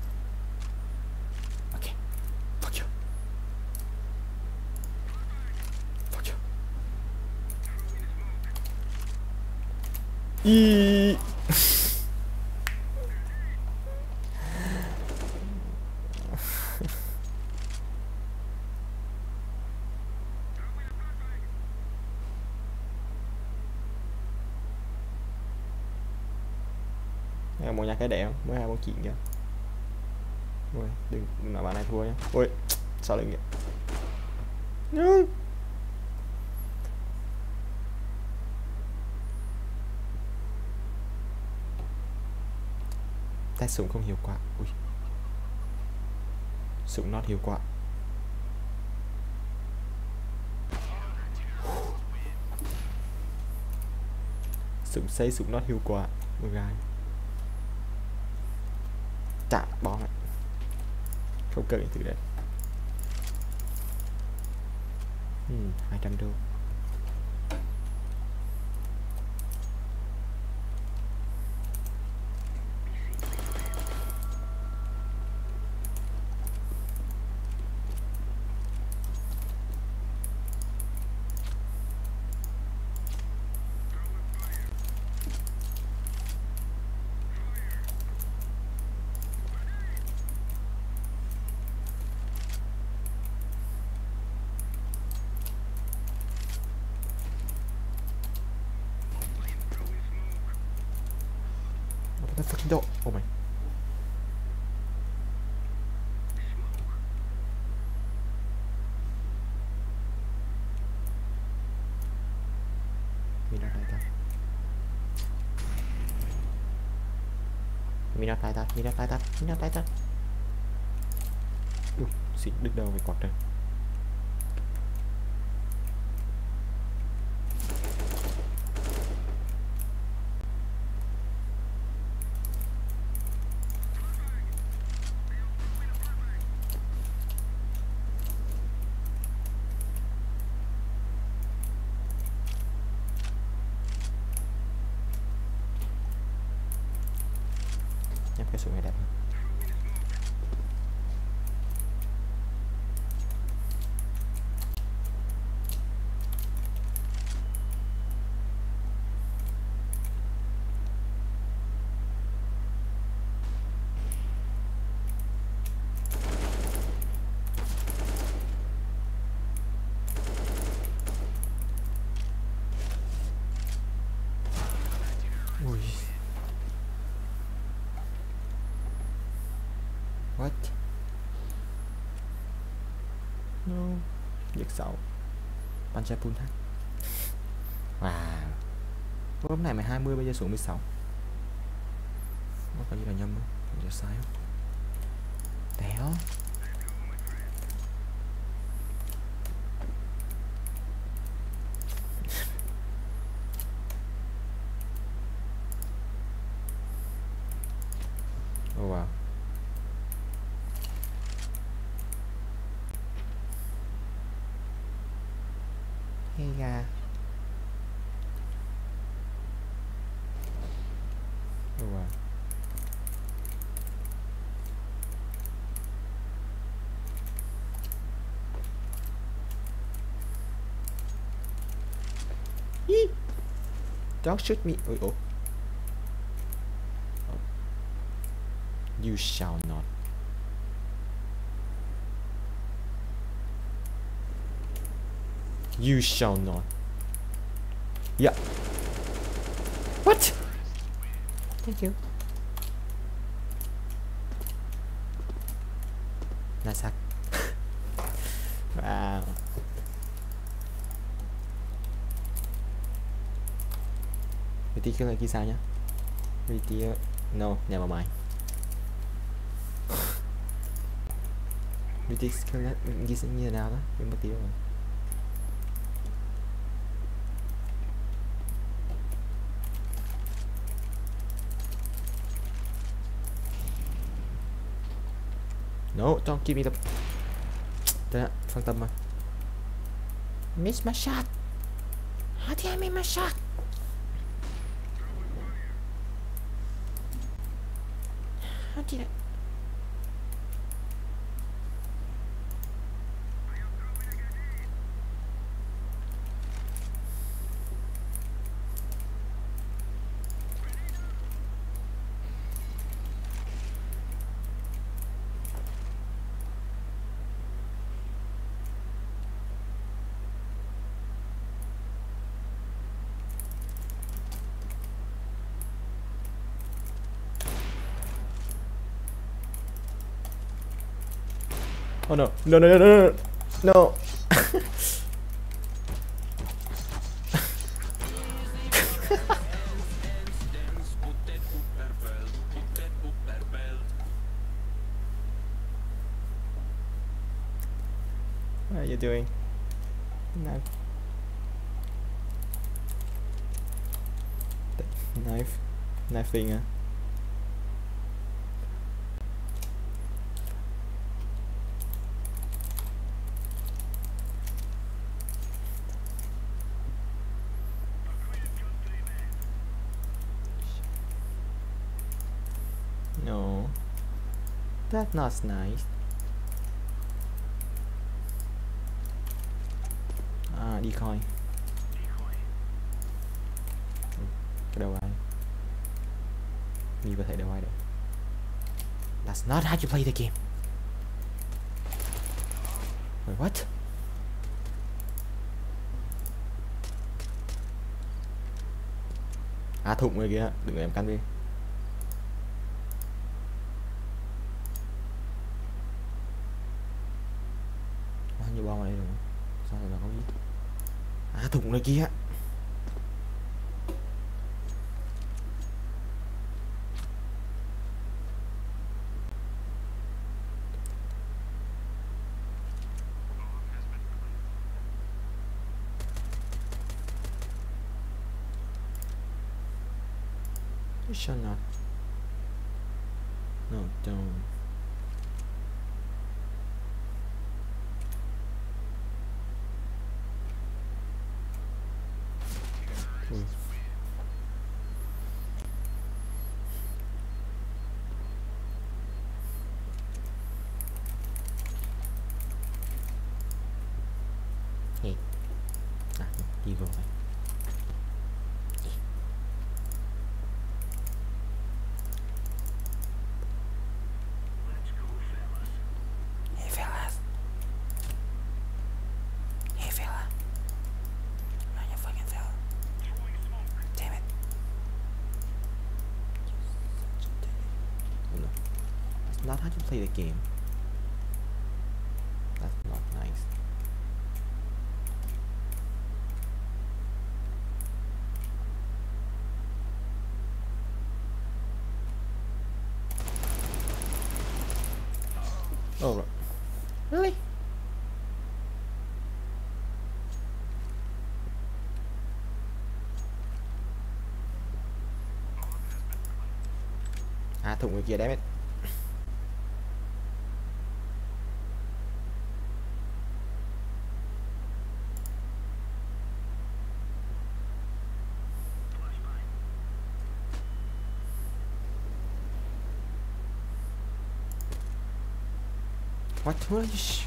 Okay. Fuck you. Fuck you. E. Một nhà cái đẹp mới hai bốn chuyện kìa. Ôi, đừng, đừng nói bạn này thua nhé. Ôi, sao lại nghĩa. Tay súng không hiệu quả. Ui. Súng not hiệu quả. Súng xây súng not hiệu quả. Một gái. Chả bom này. Không cần những thứ đấy. Hmm, hai trăm đô. What the fucking dog? Oh my. Mình đã tay tắt. Mình đã tay tắt, mình đã tay tắt, mình đã tay tắt. Ui, xịn đứt đầu với quạt trời. Nhắm cái súng này đẹp hơn. Ui. What? No. Giật sậu. Bắn chai pun thắt. Wow. Hôm này mày hai mươi bây giờ xuống mười sáu. Nó có gì là nhầm không? Không giờ sai không? Đéo. Oh wow. Hey ga. Oh wow. Eee. Don't shoot me. Ôi ồ. You shall not. You shall not. Yeah. What? Thank you. Nice hack. Wow. tí kêu lại kia sao nhá. Tí no, never mind. Tí kêu lại kia sẽ như thế nào đó, nhưng mà tí rồi. No, don't give me the... Đấy, phân tâm mà. Miss my shot. How did I miss my shot? How did I... Oh no, no, no, no, no, no, no. What are you doing? Knife. Knife. Knife finger. No. That's not nice. À, đi coi. Ừ, cái đầu ai? Mi có thể đầu ai được. That's not how you play the game. Wait, what? À, thụng người kìa, đừng để em căn đi. Bao nhiêu bom ở đây rồi? Sao lại là không biết? À, thủng này kia. You should not. No, don't. Ui. Hey. À, đi vô này. Hey fellas. Hey fella. Run your fucking fella. Damn it. No. That's not how you play the game. That's not nice. Oh, right. Really? À, thủng người kia damn it. What? What? Sh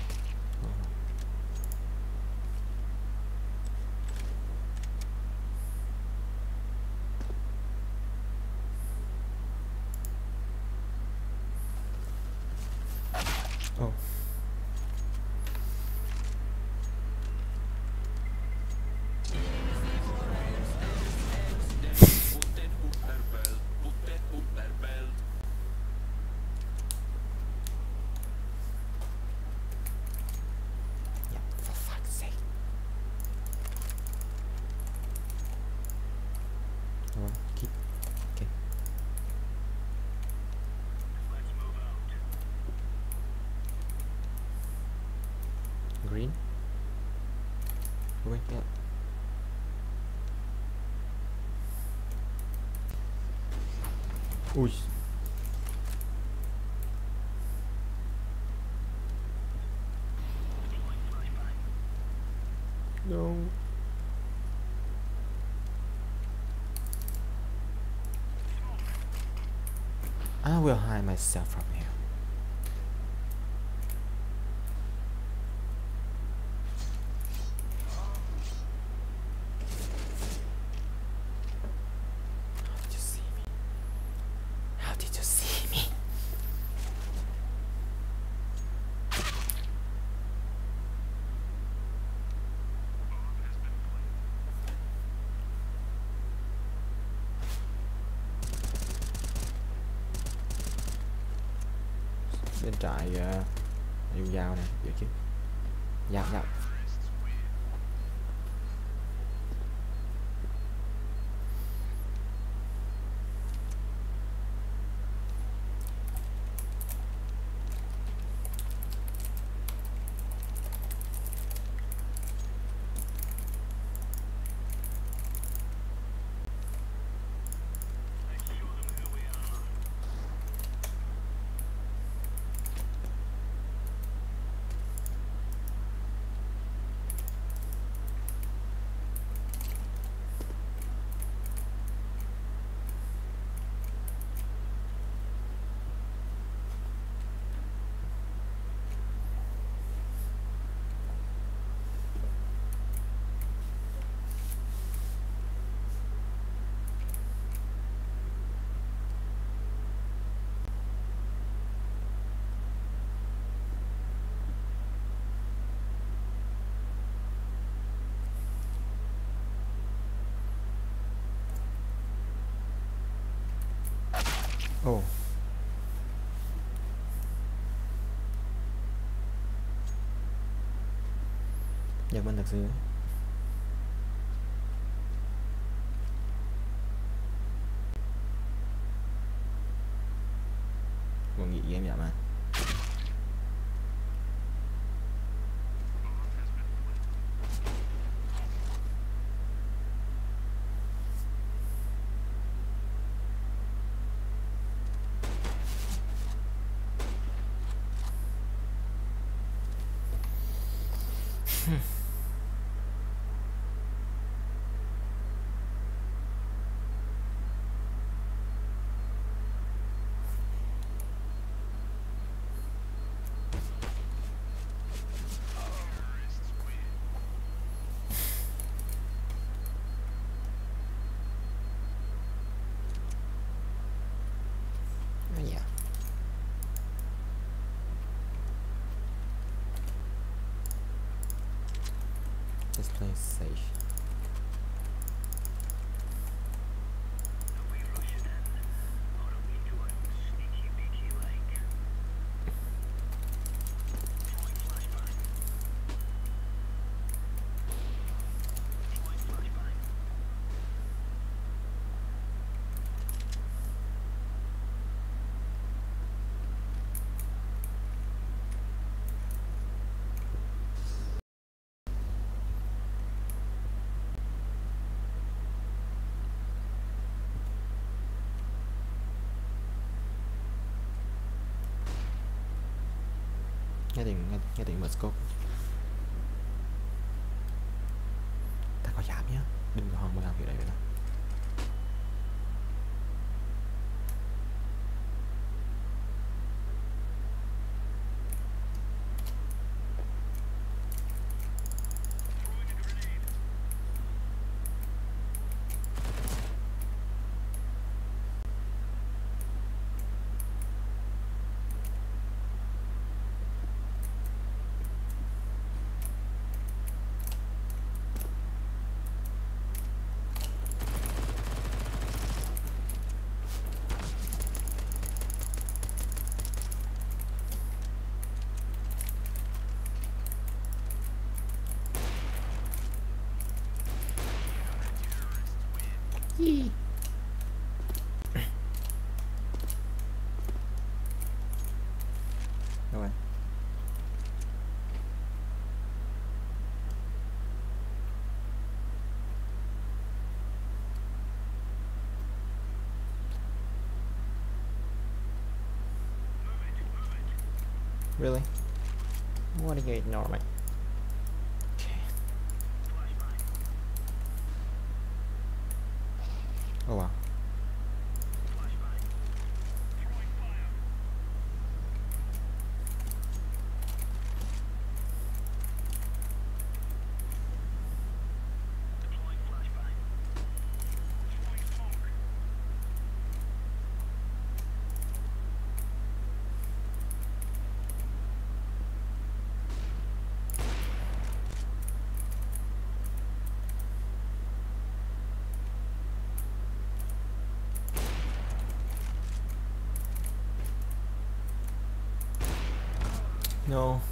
oh. wake up. Ui. No. I will hide myself from here. How did you see me? How did you see me? Bên trái uh, dùng dao nè, được chứ? Dao, dao. Ồ. Nhật Minh thật sự. Còn nghĩ game vậy mà. Yeah. This place is safe. Nghe tiếng, nghe, nghe tiếng mở scope. Ta có dám nhá, đừng có hòng mà làm kiểu này vậy đó. Đâu rồi? Really? What do you ignore me? Okay. Oh wow. No.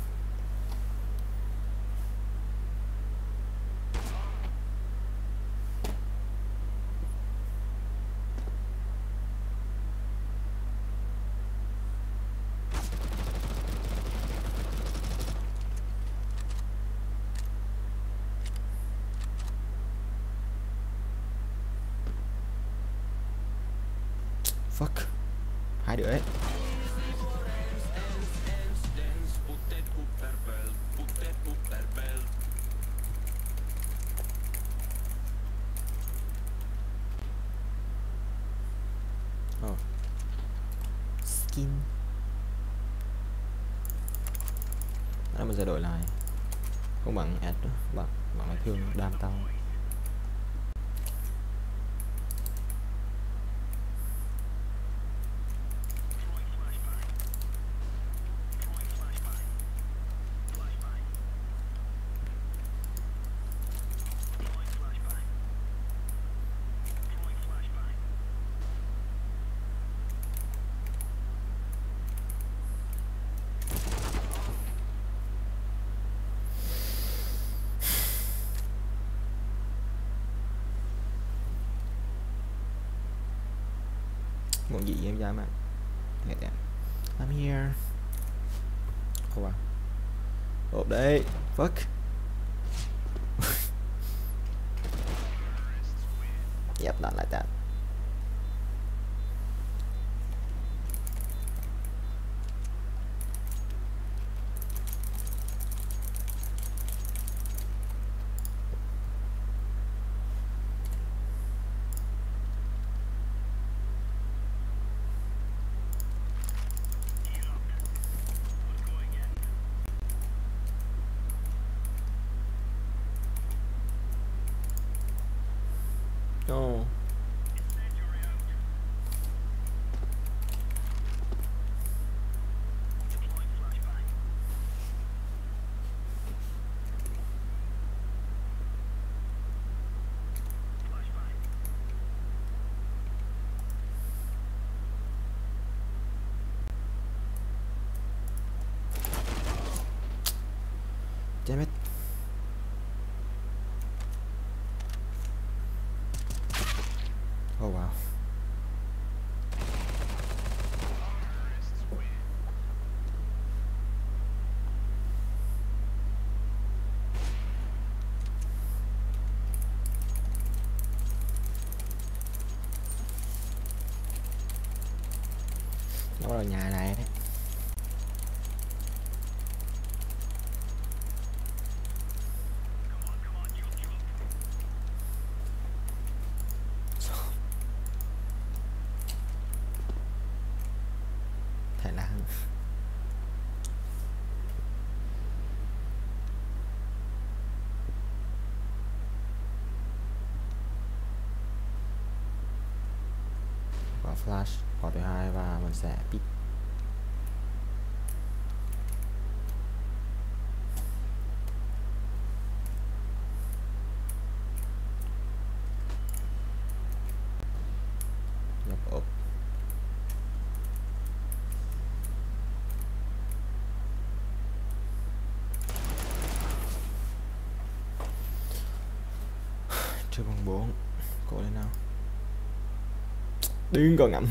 Fuck. Hai đứa ấy. Oh. Skin. Đó mình sẽ đổi lại. Không bằng add nữa. Bạn bạn lại thương đam tao. Một gì em ra mà. Yeah. I'm here. Oh wow. Ộp đấy. Fuck. Yep, not like that. No. Damn it. Oh wow. Nó là nhà này đấy. Thái Lan. Có flash, có thứ hai và mình sẽ pick. Nhập ốp. Chưa bằng bốn. Cố lên nào. Đừng có ngậm.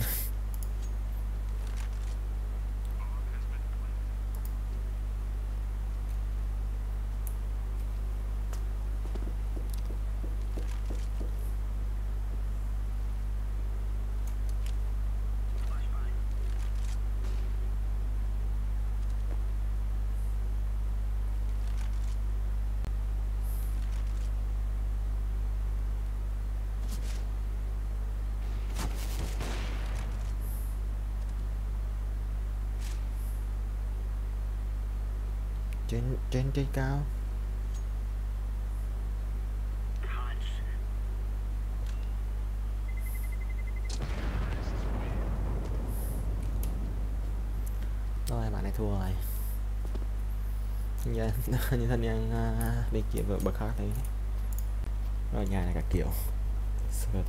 trên trên trên cao. Rồi bạn này thua rồi. Như, như thân đang uh, đi kiếm vợ bậc khác đấy. Rồi nhà này cả kiểu. Sợ.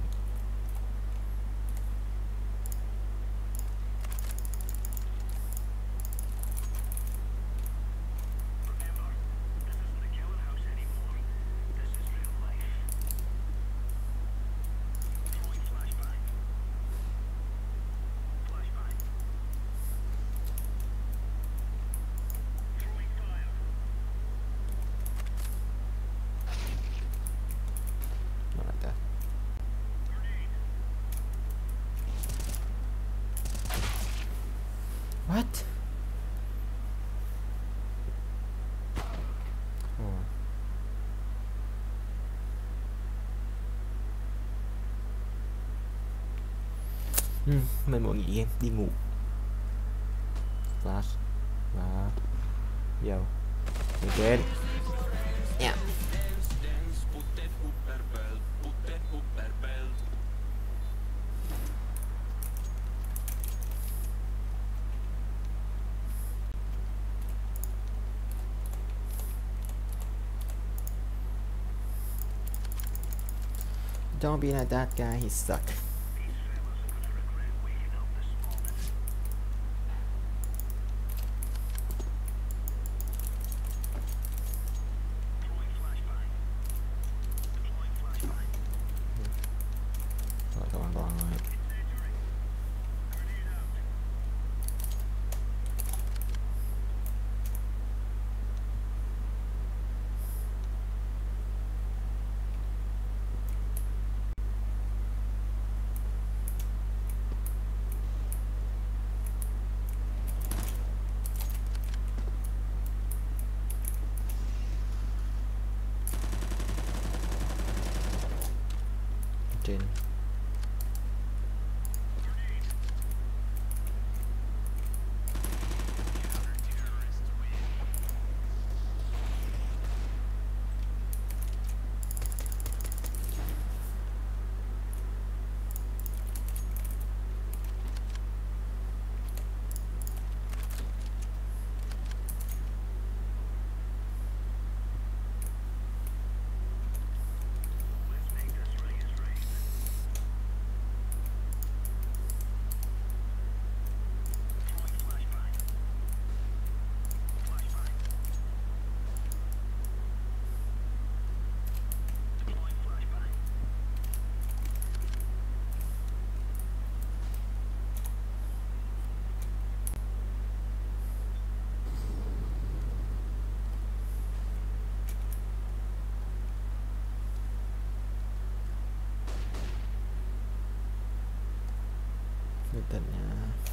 What? Oh. Ừ, mình muốn nghỉ game, đi ngủ. Flash và vô mình trên. Yeah. Don't be like that guy, he suck. Rồi các bạn còn rồi. Trên. Người tỉnh nha.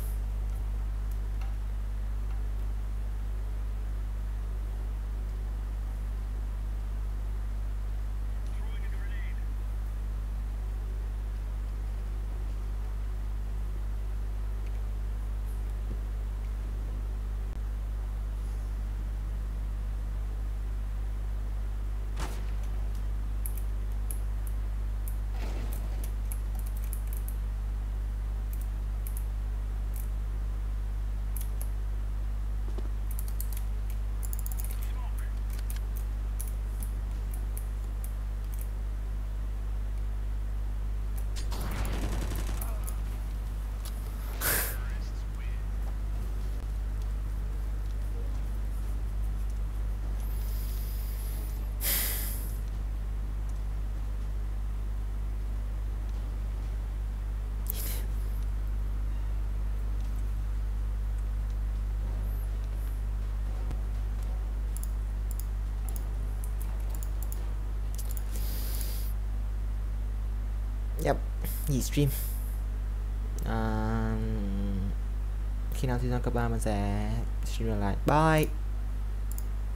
Yep, nghỉ stream. À, khi nào season cấp ba mình sẽ stream lại. Bye.